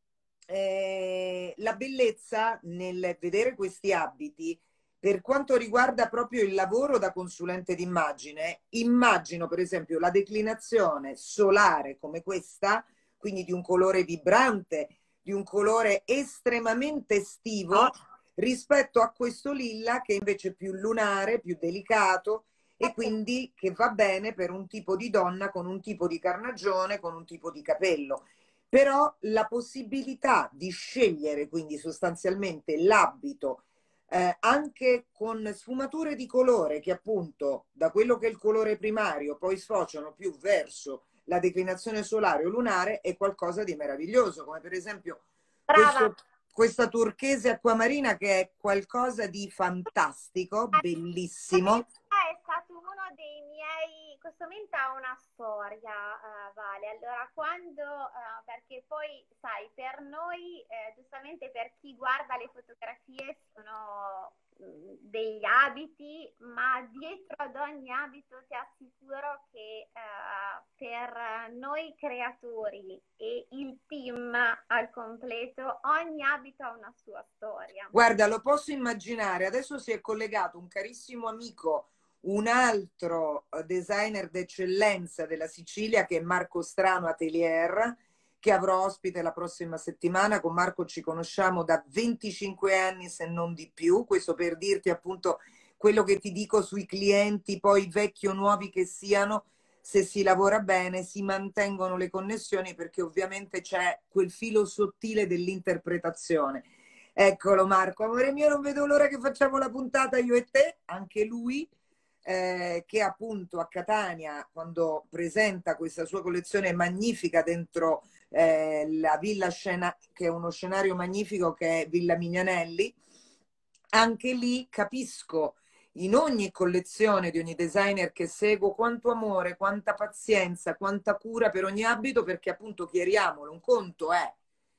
eh, la bellezza nel vedere questi abiti, per quanto riguarda proprio il lavoro da consulente d'immagine, immagino per esempio la declinazione solare come questa, quindi di un colore vibrante, di un colore estremamente estivo, rispetto a questo lilla che invece è più lunare, più delicato, e quindi che va bene per un tipo di donna con un tipo di carnagione, con un tipo di capello. Però la possibilità di scegliere quindi sostanzialmente l'abito eh, anche con sfumature di colore che appunto da quello che è il colore primario poi sfociano più verso la declinazione solare o lunare, è qualcosa di meraviglioso, come per esempio Brava. questo, questa turchese acquamarina che è qualcosa di fantastico, bellissimo. È stato uno dei miei, questo momento ha una storia, uh, Vale. Allora, quando, uh, perché poi, sai, per noi, eh, giustamente per chi guarda le fotografie sono mh, degli abiti, ma dietro ad ogni abito ti assicuro che uh, per noi creatori e il team al completo, ogni abito ha una sua storia. Guarda, lo posso immaginare, adesso si è collegato un carissimo amico, un altro designer d'eccellenza della Sicilia che è Marco Strano Atelier, che avrò ospite la prossima settimana. Con Marco ci conosciamo da venticinque anni, se non di più. Questo per dirti appunto quello che ti dico sui clienti, poi vecchi o nuovi che siano, se si lavora bene si mantengono le connessioni, perché ovviamente c'è quel filo sottile dell'interpretazione. Eccolo Marco, amore mio, non vedo l'ora che facciamo la puntata io e te, anche lui eh, che appunto a Catania, quando presenta questa sua collezione magnifica dentro eh, la Villa Scena, che è uno scenario magnifico, che è Villa Mignanelli, anche lì capisco in ogni collezione di ogni designer che seguo quanto amore, quanta pazienza, quanta cura per ogni abito, perché appunto chiariamolo, un conto è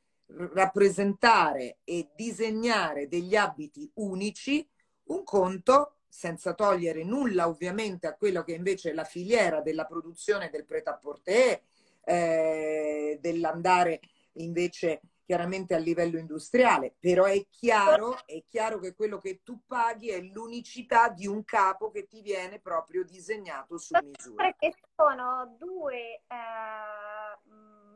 rappresentare e disegnare degli abiti unici, un conto, senza togliere nulla ovviamente a quello che invece è la filiera della produzione del prêt-à-porter, eh, dell'andare invece chiaramente a livello industriale, però è chiaro, è chiaro che quello che tu paghi è l'unicità di un capo che ti viene proprio disegnato su misura. Perché sono due eh,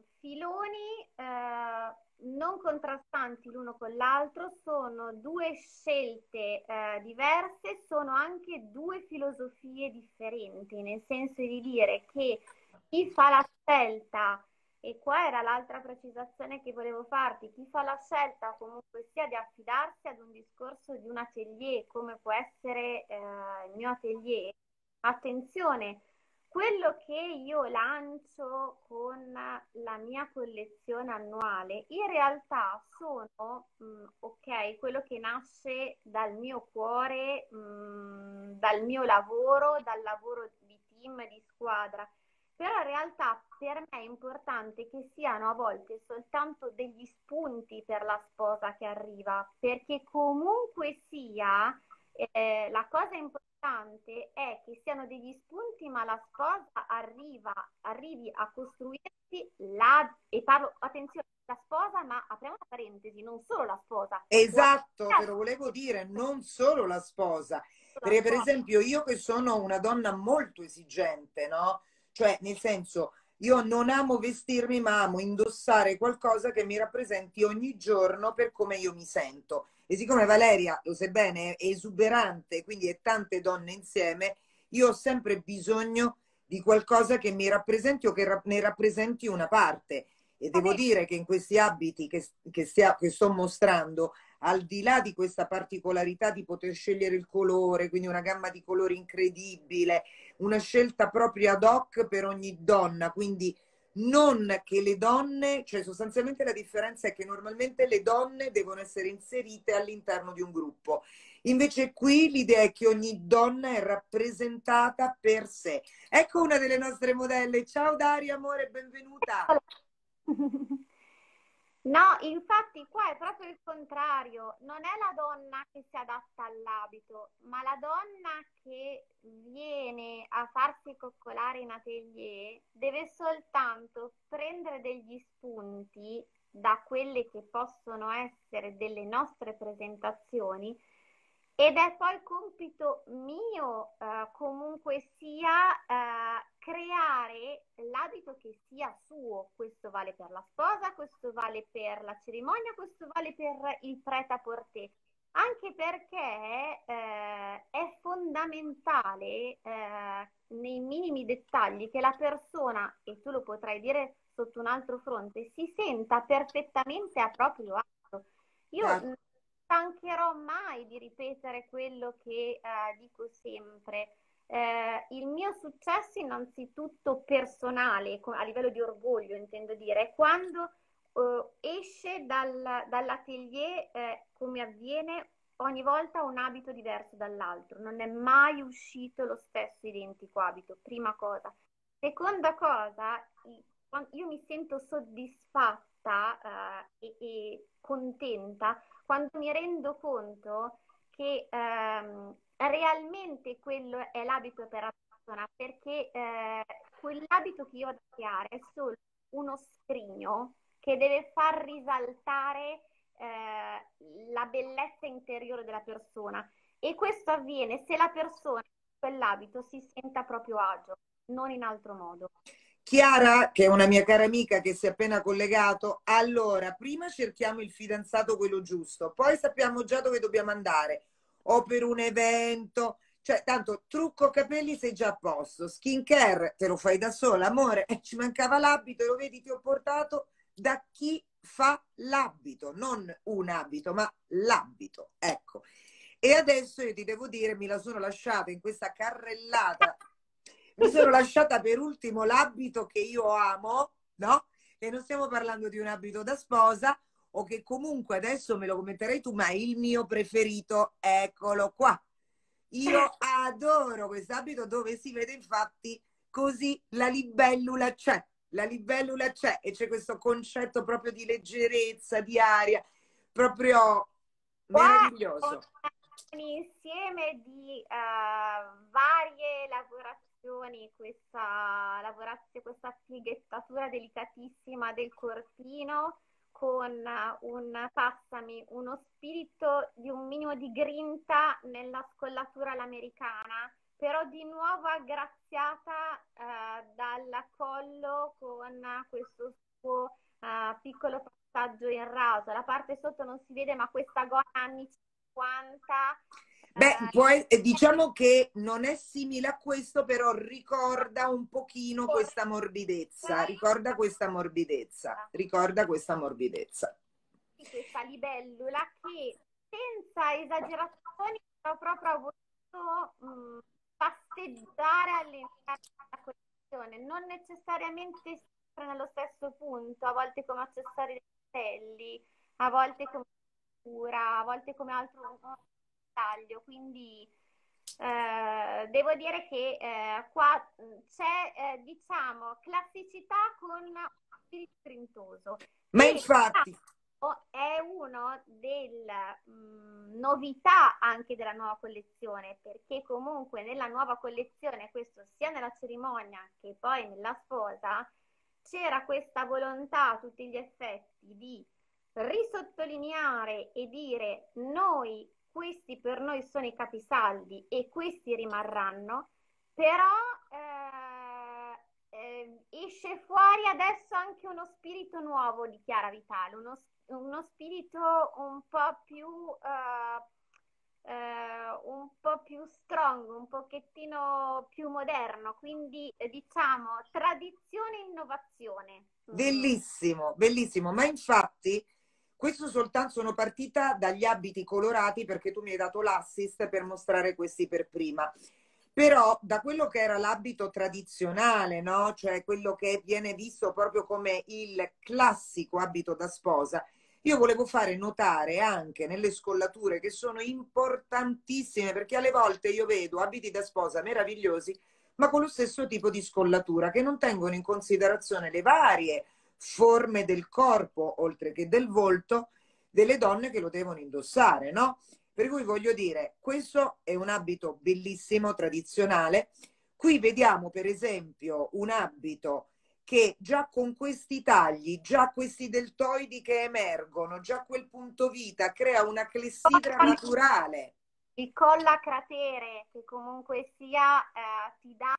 filoni eh, non contrastanti l'uno con l'altro, sono due scelte eh, diverse, sono anche due filosofie differenti, nel senso di dire che chi fa la scelta, e qua era l'altra precisazione che volevo farti, chi fa la scelta comunque sia di affidarsi ad un discorso di un atelier, come può essere eh, il mio atelier, attenzione, quello che io lancio con la mia collezione annuale, in realtà sono, mh, ok, quello che nasce dal mio cuore, mh, dal mio lavoro, dal lavoro di team, di squadra. Però in realtà per me è importante che siano a volte soltanto degli spunti per la sposa che arriva, perché comunque sia, eh, la cosa importante è che siano degli spunti, ma la sposa arriva, arrivi a costruirsi la, e parlo, attenzione, la sposa, ma apriamo una parentesi, non solo la sposa. Esatto, te lo volevo dire, non solo la sposa, perché per esempio io che sono una donna molto esigente, no? Cioè, nel senso, io non amo vestirmi, ma amo indossare qualcosa che mi rappresenti ogni giorno per come io mi sento. E siccome Valeria, lo sai bene, è esuberante, quindi è tante donne insieme, io ho sempre bisogno di qualcosa che mi rappresenti o che ne rappresenti una parte. E devo dire che in questi abiti che, che, stia, che sto mostrando, al di là di questa particolarità di poter scegliere il colore, quindi una gamma di colori incredibile, una scelta proprio ad hoc per ogni donna, quindi non che le donne, cioè sostanzialmente la differenza è che normalmente le donne devono essere inserite all'interno di un gruppo. Invece qui l'idea è che ogni donna è rappresentata per sé. Ecco una delle nostre modelle. Ciao Daria, amore, benvenuta. No, infatti qua è proprio il contrario, non è la donna che si adatta all'abito, ma la donna che viene a farsi coccolare in atelier deve soltanto prendere degli spunti da quelle che possono essere delle nostre presentazioni ed è poi compito mio, eh, comunque sia, eh, creare l'abito che sia suo. Questo vale per la sposa, questo vale per la cerimonia, questo vale per il prêt-à-porter. Anche perché eh, è fondamentale eh, nei minimi dettagli che la persona, e tu lo potrai dire sotto un altro fronte, si senta perfettamente a proprio agio. Io Certo. non stancherò mai di ripetere quello che eh, dico sempre. Eh, il mio successo innanzitutto personale, co- a livello di orgoglio intendo dire, è quando eh, esce dal- dall'atelier, eh, come avviene ogni volta un abito diverso dall'altro, non è mai uscito lo stesso identico abito, prima cosa. Seconda cosa, i- quan- io mi sento soddisfatta eh, e, e contenta quando mi rendo conto che ehm, realmente quello è l'abito per la persona, perché eh, quell'abito che io ho da creare è solo uno scrigno che deve far risaltare eh, la bellezza interiore della persona e questo avviene se la persona in quell'abito si senta a proprio agio, non in altro modo. Chiara, che è una mia cara amica che si è appena collegato, allora, prima cerchiamo il fidanzato quello giusto, poi sappiamo già dove dobbiamo andare, o per un evento, cioè tanto trucco capelli sei già a posto, skincare te lo fai da sola, amore, eh, ci mancava l'abito e lo vedi ti ho portato da chi fa l'abito, non un abito, ma l'abito, ecco. E adesso io ti devo dire, mi la sono lasciata in questa carrellata. Mi sono lasciata per ultimo l'abito che io amo, no? E non stiamo parlando di un abito da sposa, o che comunque adesso me lo commenterai tu, ma è il mio preferito, eccolo qua. Io adoro questo abito dove si vede infatti così la libellula c'è, la libellula c'è e c'è questo concetto proprio di leggerezza, di aria, proprio meraviglioso. Un insieme di uh, varie lavorazioni, questa, lavorazione, questa piegatura delicatissima del corpino con uh, un, passami, uno spirito di un minimo di grinta nella scollatura all'americana, però di nuovo aggraziata uh, dal collo con uh, questo suo uh, piccolo passaggio in raso. La parte sotto non si vede, ma questa gonna anni cinquanta. Beh, Eh, poi eh, diciamo che non è simile a questo, però ricorda un pochino questa morbidezza, ricorda questa morbidezza, ricorda questa morbidezza. Questa libellula che senza esagerazioni ho proprio voluto mh, pasteggiare all'interno della collezione, non necessariamente sempre nello stesso punto, a volte come accessori dei capelli, a volte come cura, a volte come altro taglio, quindi eh, devo dire che eh, qua c'è eh, diciamo classicità con spirito grintoso Ma e infatti è una delle mh, novità anche della nuova collezione, perché comunque nella nuova collezione, questo sia nella cerimonia che poi nella sposa, c'era questa volontà a tutti gli effetti di risottolineare e dire noi, questi per noi sono i capisaldi e questi rimarranno, però eh, eh, esce fuori adesso anche uno spirito nuovo di Chiara Vitale, uno, uno spirito un po' più uh, uh, un po' più strong, un pochettino più moderno, quindi eh, diciamo tradizione e innovazione. bellissimo, bellissimo, ma infatti questo soltanto sono partita dagli abiti colorati perché tu mi hai dato l'assist per mostrare questi per prima. Però da quello che era l'abito tradizionale, no? Cioè quello che viene visto proprio come il classico abito da sposa, io volevo fare notare anche nelle scollature che sono importantissime, perché alle volte io vedo abiti da sposa meravigliosi, ma con lo stesso tipo di scollatura, che non tengono in considerazione le varie forme del corpo, oltre che del volto, delle donne che lo devono indossare, no? Per cui voglio dire, questo è un abito bellissimo, tradizionale. Qui vediamo per esempio un abito che già con questi tagli, già questi deltoidi che emergono, già quel punto vita crea una clessidra naturale. Il collo a cratere, che comunque sia, eh, ti dà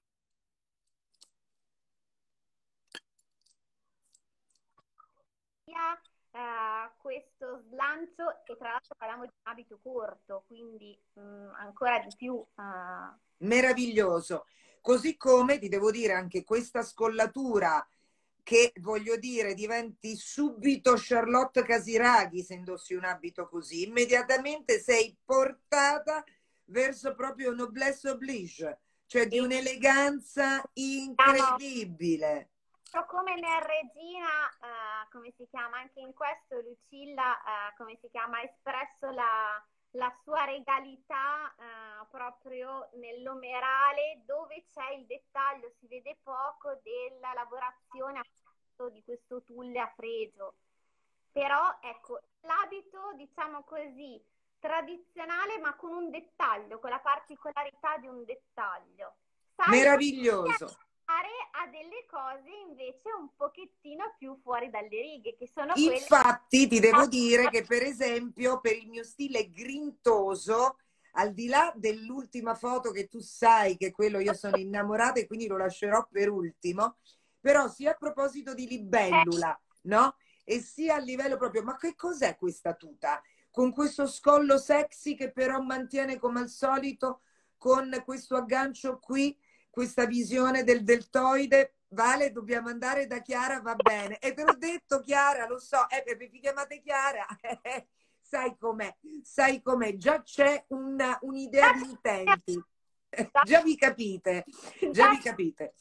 eh, questo slancio, e tra l'altro parliamo di un abito corto, quindi mh, ancora di più. Eh, Meraviglioso. Così come ti devo dire anche questa scollatura che voglio dire diventi subito Charlotte Casiraghi se indossi un abito così, immediatamente sei portata verso proprio noblesse oblige, cioè di e un'eleganza siamo incredibile. come nel Regina, eh, come si chiama, anche in questo Lucilla, eh, come si chiama, ha espresso la, la sua regalità eh, proprio nell'omerale, dove c'è il dettaglio, si vede poco della lavorazione appunto di questo tulle a fregio. Però ecco, l'abito, diciamo così, tradizionale ma con un dettaglio, con la particolarità di un dettaglio. Salvo Meraviglioso. a delle cose invece un pochettino più fuori dalle righe, che sono quelle... Infatti ti devo dire che per esempio per il mio stile grintoso, al di là dell'ultima foto che tu sai che quello io sono innamorata e quindi lo lascerò per ultimo, però sia a proposito di libellula, no? E sia a livello proprio, ma che cos'è questa tuta? Con questo scollo sexy che però mantiene come al solito con questo aggancio qui, questa visione del deltoide. Vale, dobbiamo andare da Chiara, va bene. E te l'ho detto, Chiara, lo so, eh, perché vi chiamate Chiara, sai com'è, sai com'è, già c'è un'idea di intenti, già vi capite, già vi capite.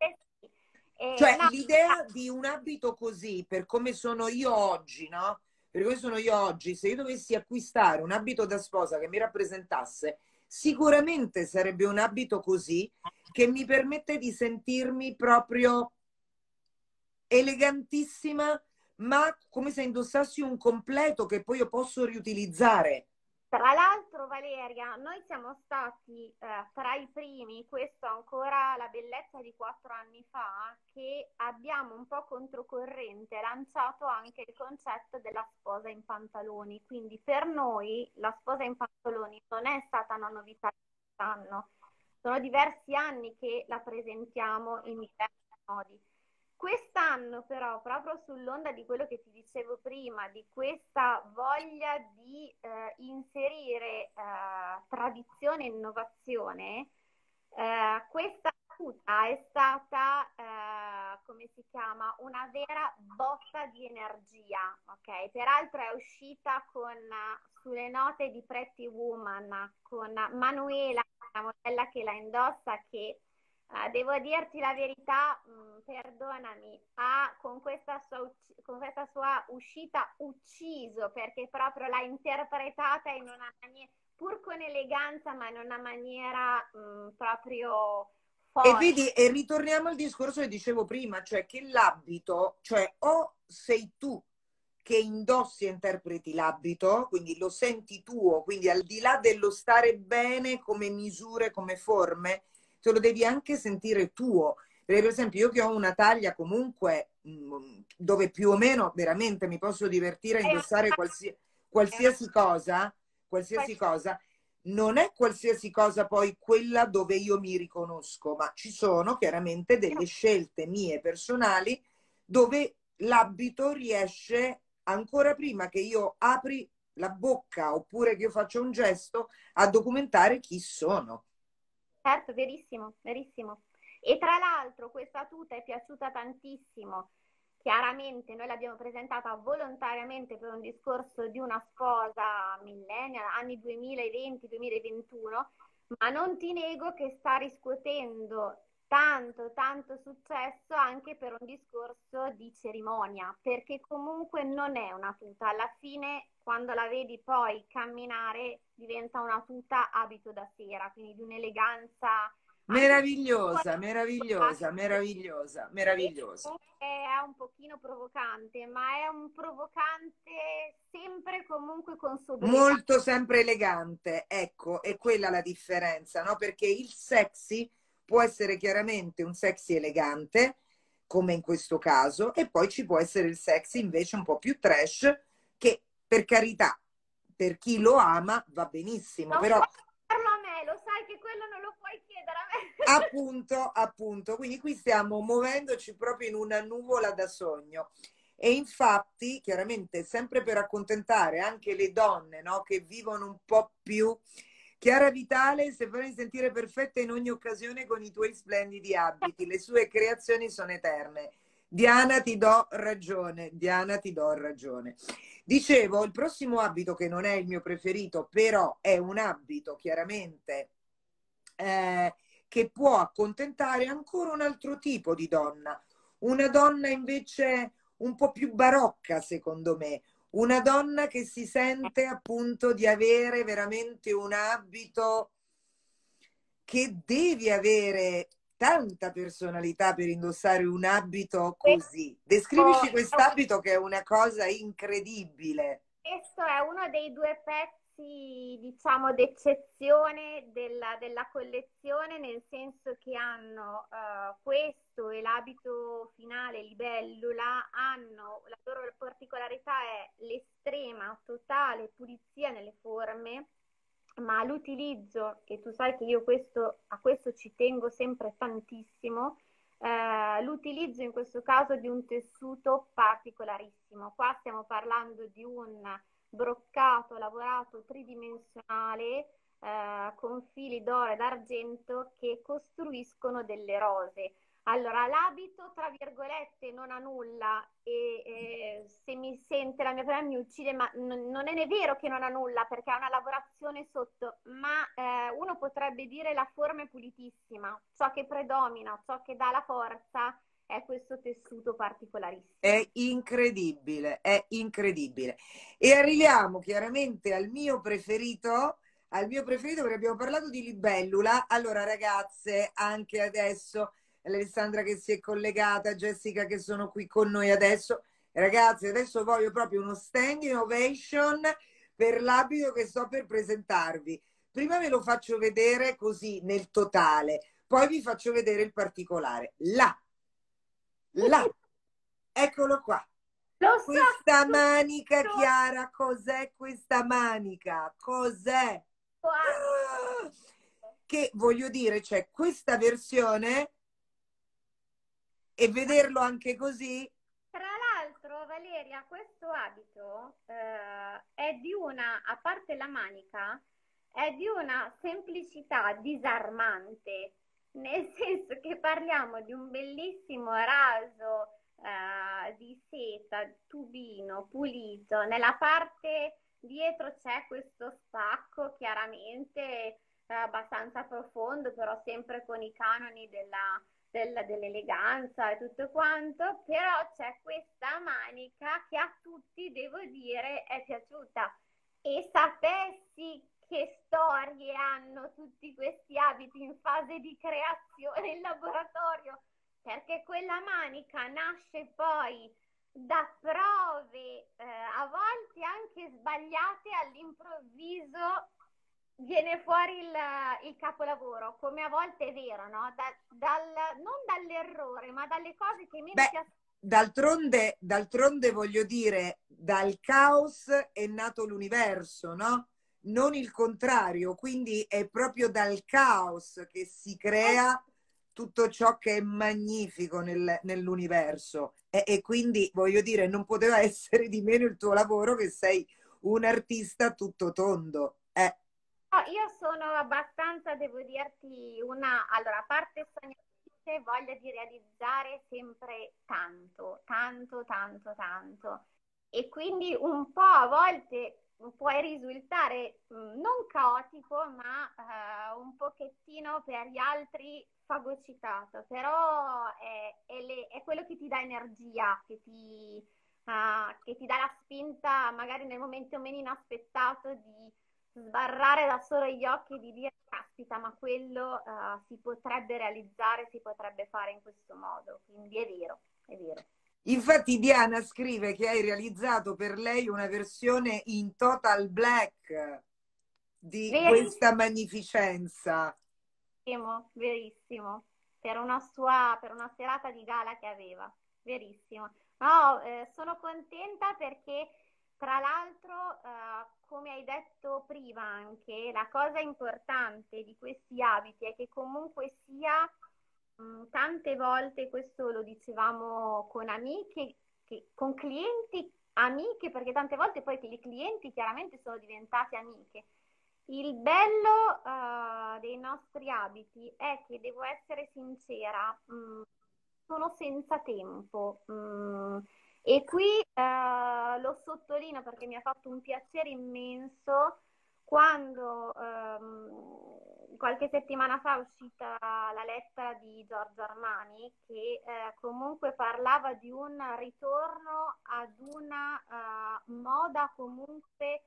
Eh, Cioè, no, l'idea di un abito così, per come sono io oggi, no? Per come sono io oggi, se io dovessi acquistare un abito da sposa che mi rappresentasse, sicuramente sarebbe un abito così che mi permette di sentirmi proprio elegantissima, ma come se indossassi un completo che poi io posso riutilizzare. tra l'altro, Valeria, noi siamo stati eh, tra i primi, questo ancora la bellezza di quattro anni fa, che abbiamo un po' controcorrente lanciato anche il concetto della sposa in pantaloni. Quindi per noi la sposa in pantaloni non è stata una novità di quest'anno, sono diversi anni che la presentiamo in diversi modi. Quest'anno però, proprio sull'onda di quello che ti dicevo prima, di questa voglia di eh, inserire eh, tradizione e innovazione, eh, questa tuta è stata, eh, come si chiama, una vera botta di energia, ok? Peraltro è uscita con, sulle note di Pretty Woman, con Manuela, la modella che la indossa, che Uh, devo dirti la verità, mh, perdonami, ha con questa, sua, con questa sua uscita ucciso, perché proprio l'ha interpretata in una maniera, pur con eleganza, ma in una maniera mh, proprio E forte. vedi, e ritorniamo al discorso che dicevo prima, cioè che l'abito, cioè o sei tu che indossi e interpreti l'abito, quindi lo senti tuo, quindi al di là dello stare bene come misure, come forme, te lo devi anche sentire tuo. Perché per esempio io che ho una taglia comunque mh, dove più o meno veramente mi posso divertire a È una, indossare qualsiasi, è una, qualsiasi cosa, qualsiasi cosa, non è qualsiasi cosa poi quella dove io mi riconosco, ma ci sono chiaramente delle scelte mie personali dove l'abito riesce ancora prima che io apri la bocca oppure che io faccia un gesto a documentare chi sono. certo, verissimo, verissimo. E tra l'altro questa tuta è piaciuta tantissimo. Chiaramente noi l'abbiamo presentata volontariamente per un discorso di una sposa millennial, anni duemilaventi-duemilaventuno, ma non ti nego che sta riscuotendo tanto, tanto successo anche per un discorso di cerimonia, perché comunque non è una tuta. Alla fine, quando la vedi poi camminare, diventa una tuta abito da sera, quindi di un'eleganza anche Meravigliosa, meravigliosa, meravigliosa, meravigliosa. è un pochino provocante, ma è un provocante sempre comunque con sobrietà. Molto sempre elegante, ecco, è quella la differenza, no? Perché il sexy può essere chiaramente un sexy elegante, come in questo caso, e poi ci può essere il sexy invece un po' più trash, che per carità, per chi lo ama va benissimo, Non però puoi farlo a me, lo sai che quello non lo puoi chiedere a me. appunto, appunto, quindi qui stiamo muovendoci proprio in una nuvola da sogno. E infatti, chiaramente, sempre per accontentare anche le donne, no, che vivono un po' più. Chiara Vitale, se vorrei sentire perfetta in ogni occasione con i tuoi splendidi abiti, le sue creazioni sono eterne. Diana, ti do ragione, Diana, ti do ragione. Dicevo, il prossimo abito che non è il mio preferito, però è un abito chiaramente eh, che può accontentare ancora un altro tipo di donna, una donna invece un po' più barocca, secondo me, una donna che si sente appunto di avere veramente un abito che devi avere tanta personalità per indossare un abito così. Questo Descrivici è un- quest'abito che è una cosa incredibile. questo è uno dei due pezzi, diciamo, d'eccezione della, della collezione, nel senso che hanno eh, questo e l'abito finale, libellula, hanno, la loro particolarità è l'estrema, totale pulizia nelle forme, ma l'utilizzo, e tu sai che io questo, a questo ci tengo sempre tantissimo, eh, l'utilizzo in questo caso di un tessuto particolarissimo. Qua stiamo parlando di un broccato lavorato tridimensionale eh, con fili d'oro ed argento che costruiscono delle rose. Allora, l'abito, tra virgolette, non ha nulla e eh, se mi sente la mia prima mi uccide, ma n- non è vero che non ha nulla perché ha una lavorazione sotto, ma eh, uno potrebbe dire la forma è pulitissima, ciò che predomina, ciò che dà la forza è questo tessuto particolarissimo. È incredibile, è incredibile. E arriviamo chiaramente al mio preferito, al mio preferito perché abbiamo parlato di libellula. Allora, ragazze, anche adesso, Alessandra che si è collegata, Jessica che sono qui con noi adesso. Ragazzi, adesso voglio proprio uno standing ovation per l'abito che sto per presentarvi. Prima ve lo faccio vedere così nel totale, poi vi faccio vedere il particolare. Là, là. Eccolo qua. Lo Questa so, manica, tutto Chiara, cos'è questa manica? Cos'è? Ah! Che voglio dire, c'è questa versione e vederlo anche così. Tra l'altro, Valeria, questo abito eh, è di una, a parte la manica, è di una semplicità disarmante, nel senso che parliamo di un bellissimo raso eh, di seta, tubino, pulito. Nella parte dietro c'è questo spacco, chiaramente eh, abbastanza profondo, però sempre con i canoni della del- dell'eleganza e tutto quanto, però c'è questa manica che a tutti, devo dire, è piaciuta. E sapessi che storie hanno tutti questi abiti in fase di creazione in laboratorio, perché quella manica nasce poi da prove, eh, a volte anche sbagliate all'improvviso viene fuori il, il capolavoro, come a volte è vero, no? Da- dal- non dall'errore, ma dalle cose che meno ti Beh, aspetti. d'altronde, d'altronde voglio dire, dal caos è nato l'universo, no? Non il contrario, quindi è proprio dal caos che si crea tutto ciò che è magnifico nel- nell'universo. E, e quindi voglio dire, non poteva essere di meno il tuo lavoro che sei un artista tutto tondo. Eh, No, io sono abbastanza, devo dirti, una, allora, a parte sognatrice, voglia di realizzare sempre tanto, tanto, tanto, tanto. E quindi un po' a volte puoi risultare mh, non caotico, ma eh, un pochettino per gli altri fagocitato, però è, è le- è quello che ti dà energia, che ti, ah, che ti dà la spinta, magari nel momento meno inaspettato, di sbarrare da solo gli occhi e di dire, caspita, ma quello eh, si potrebbe realizzare, si potrebbe fare in questo modo. Quindi è vero, è vero. Infatti Diana scrive che hai realizzato per lei una versione in total black di questa Verissimo, magnificenza. verissimo, per una sua, per una serata di gala che aveva, verissimo. No, eh, sono contenta perché tra l'altro, eh, come hai detto prima anche, la cosa importante di questi abiti è che comunque sia, mh, tante volte, questo lo dicevamo con amiche, che, con clienti, amiche, perché tante volte poi che i clienti chiaramente sono diventati amiche. Il bello, eh, dei nostri abiti è che, devo essere sincera, mh, sono senza tempo. mh, e qui eh, lo sottolineo perché mi ha fatto un piacere immenso quando ehm, qualche settimana fa è uscita la lettera di Giorgio Armani che eh, comunque parlava di un ritorno ad una eh, moda comunque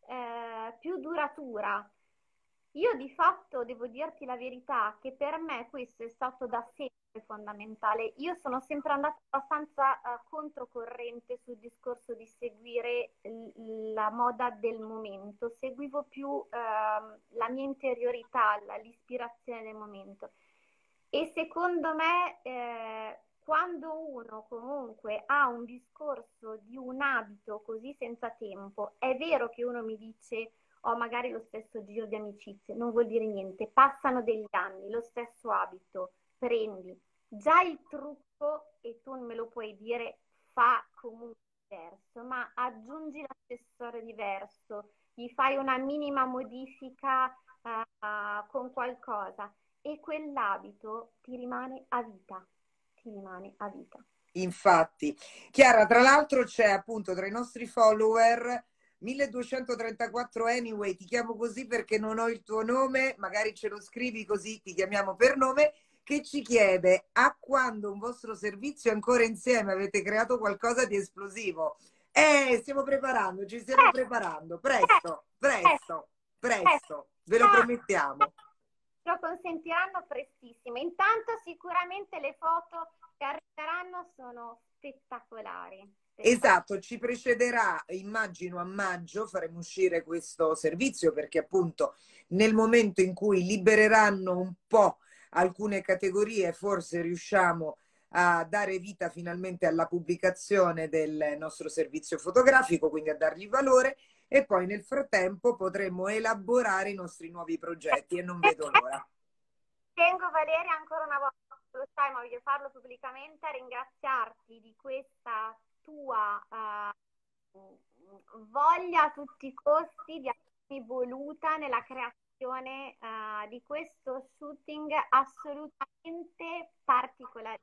eh, più duratura. Io di fatto devo dirti la verità che per me questo è stato da sempre fondamentale. Io sono sempre andata abbastanza eh, controcorrente sul discorso di seguire l- la moda del momento, seguivo più ehm, la mia interiorità, la- l'ispirazione del momento. E secondo me, eh, quando uno comunque ha un discorso di un abito così senza tempo, è vero che uno mi dice ho magari lo stesso giro di amicizie, non vuol dire niente, passano degli anni, lo stesso abito, prendi già il trucco e tu me lo puoi dire, fa comunque diverso, ma aggiungi l'accessorio diverso, gli fai una minima modifica eh, con qualcosa e quell'abito ti rimane a vita, ti rimane a vita. Infatti, Chiara, tra l'altro c'è appunto tra i nostri follower milleduecentotrentaquattro Anyway, ti chiamo così perché non ho il tuo nome, magari ce lo scrivi così ti chiamiamo per nome, che ci chiede a quando un vostro servizio ancora insieme, avete creato qualcosa di esplosivo. Eh, stiamo preparando, ci stiamo Eh, preparando, eh, presto, eh, presto, eh, presto, ve lo promettiamo. lo consentiranno prestissimo. Intanto sicuramente le foto che arriveranno sono spettacolari. Spettacolari. Esatto, ci precederà, immagino a maggio faremo uscire questo servizio perché appunto nel momento in cui libereranno un po' alcune categorie forse riusciamo a dare vita finalmente alla pubblicazione del nostro servizio fotografico, quindi a dargli valore e poi nel frattempo potremo elaborare i nostri nuovi progetti e non vedo l'ora. Tengo, Valeria, ancora una volta, lo sai, ma voglio farlo pubblicamente, a ringraziarti di questa tua eh, voglia a tutti i costi di avermi voluta nella creazione eh, di questo shooting assolutamente particolarissimo.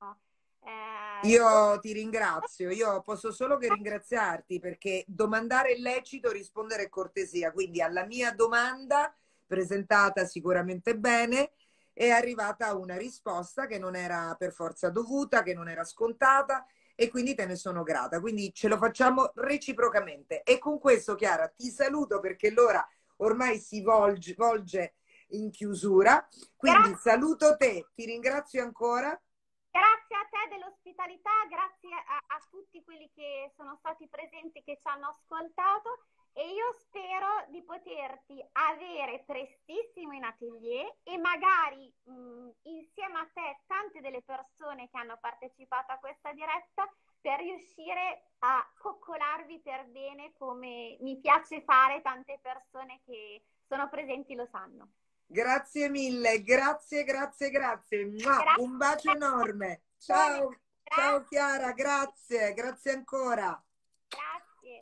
Eh, dove... Io ti ringrazio, io posso solo che ringraziarti perché domandare è lecito, rispondere è cortesia, quindi alla mia domanda presentata sicuramente bene è arrivata una risposta che non era per forza dovuta, che non era scontata e quindi te ne sono grata, quindi ce lo facciamo reciprocamente e con questo Chiara ti saluto perché l'ora ormai si volge, volge in chiusura, quindi Grazie. saluto te, ti ringrazio ancora. Grazie a te dell'ospitalità, grazie a, a tutti quelli che sono stati presenti, che ci hanno ascoltato e io spero di poterti avere prestissimo in atelier e magari mh, insieme a te tante delle persone che hanno partecipato a questa diretta per riuscire a coccolarvi per bene come mi piace fare, tante persone che sono presenti lo sanno. Grazie mille, grazie, grazie, grazie. Mua, un bacio enorme. Grazie. Ciao, ciao Chiara, grazie, grazie ancora. Grazie.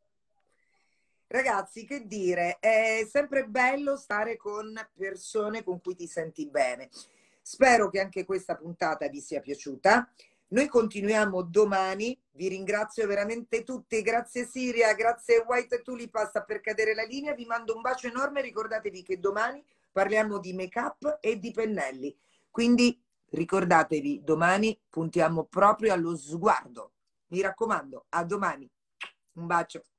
Ragazzi, che dire, è sempre bello stare con persone con cui ti senti bene. Spero che anche questa puntata vi sia piaciuta. Noi continuiamo domani, vi ringrazio veramente tutti, grazie Siria, grazie White Tulipa, sta per cadere la linea, vi mando un bacio enorme, ricordatevi che domani parliamo di make-up e di pennelli, quindi ricordatevi, domani puntiamo proprio allo sguardo, mi raccomando, a domani, un bacio.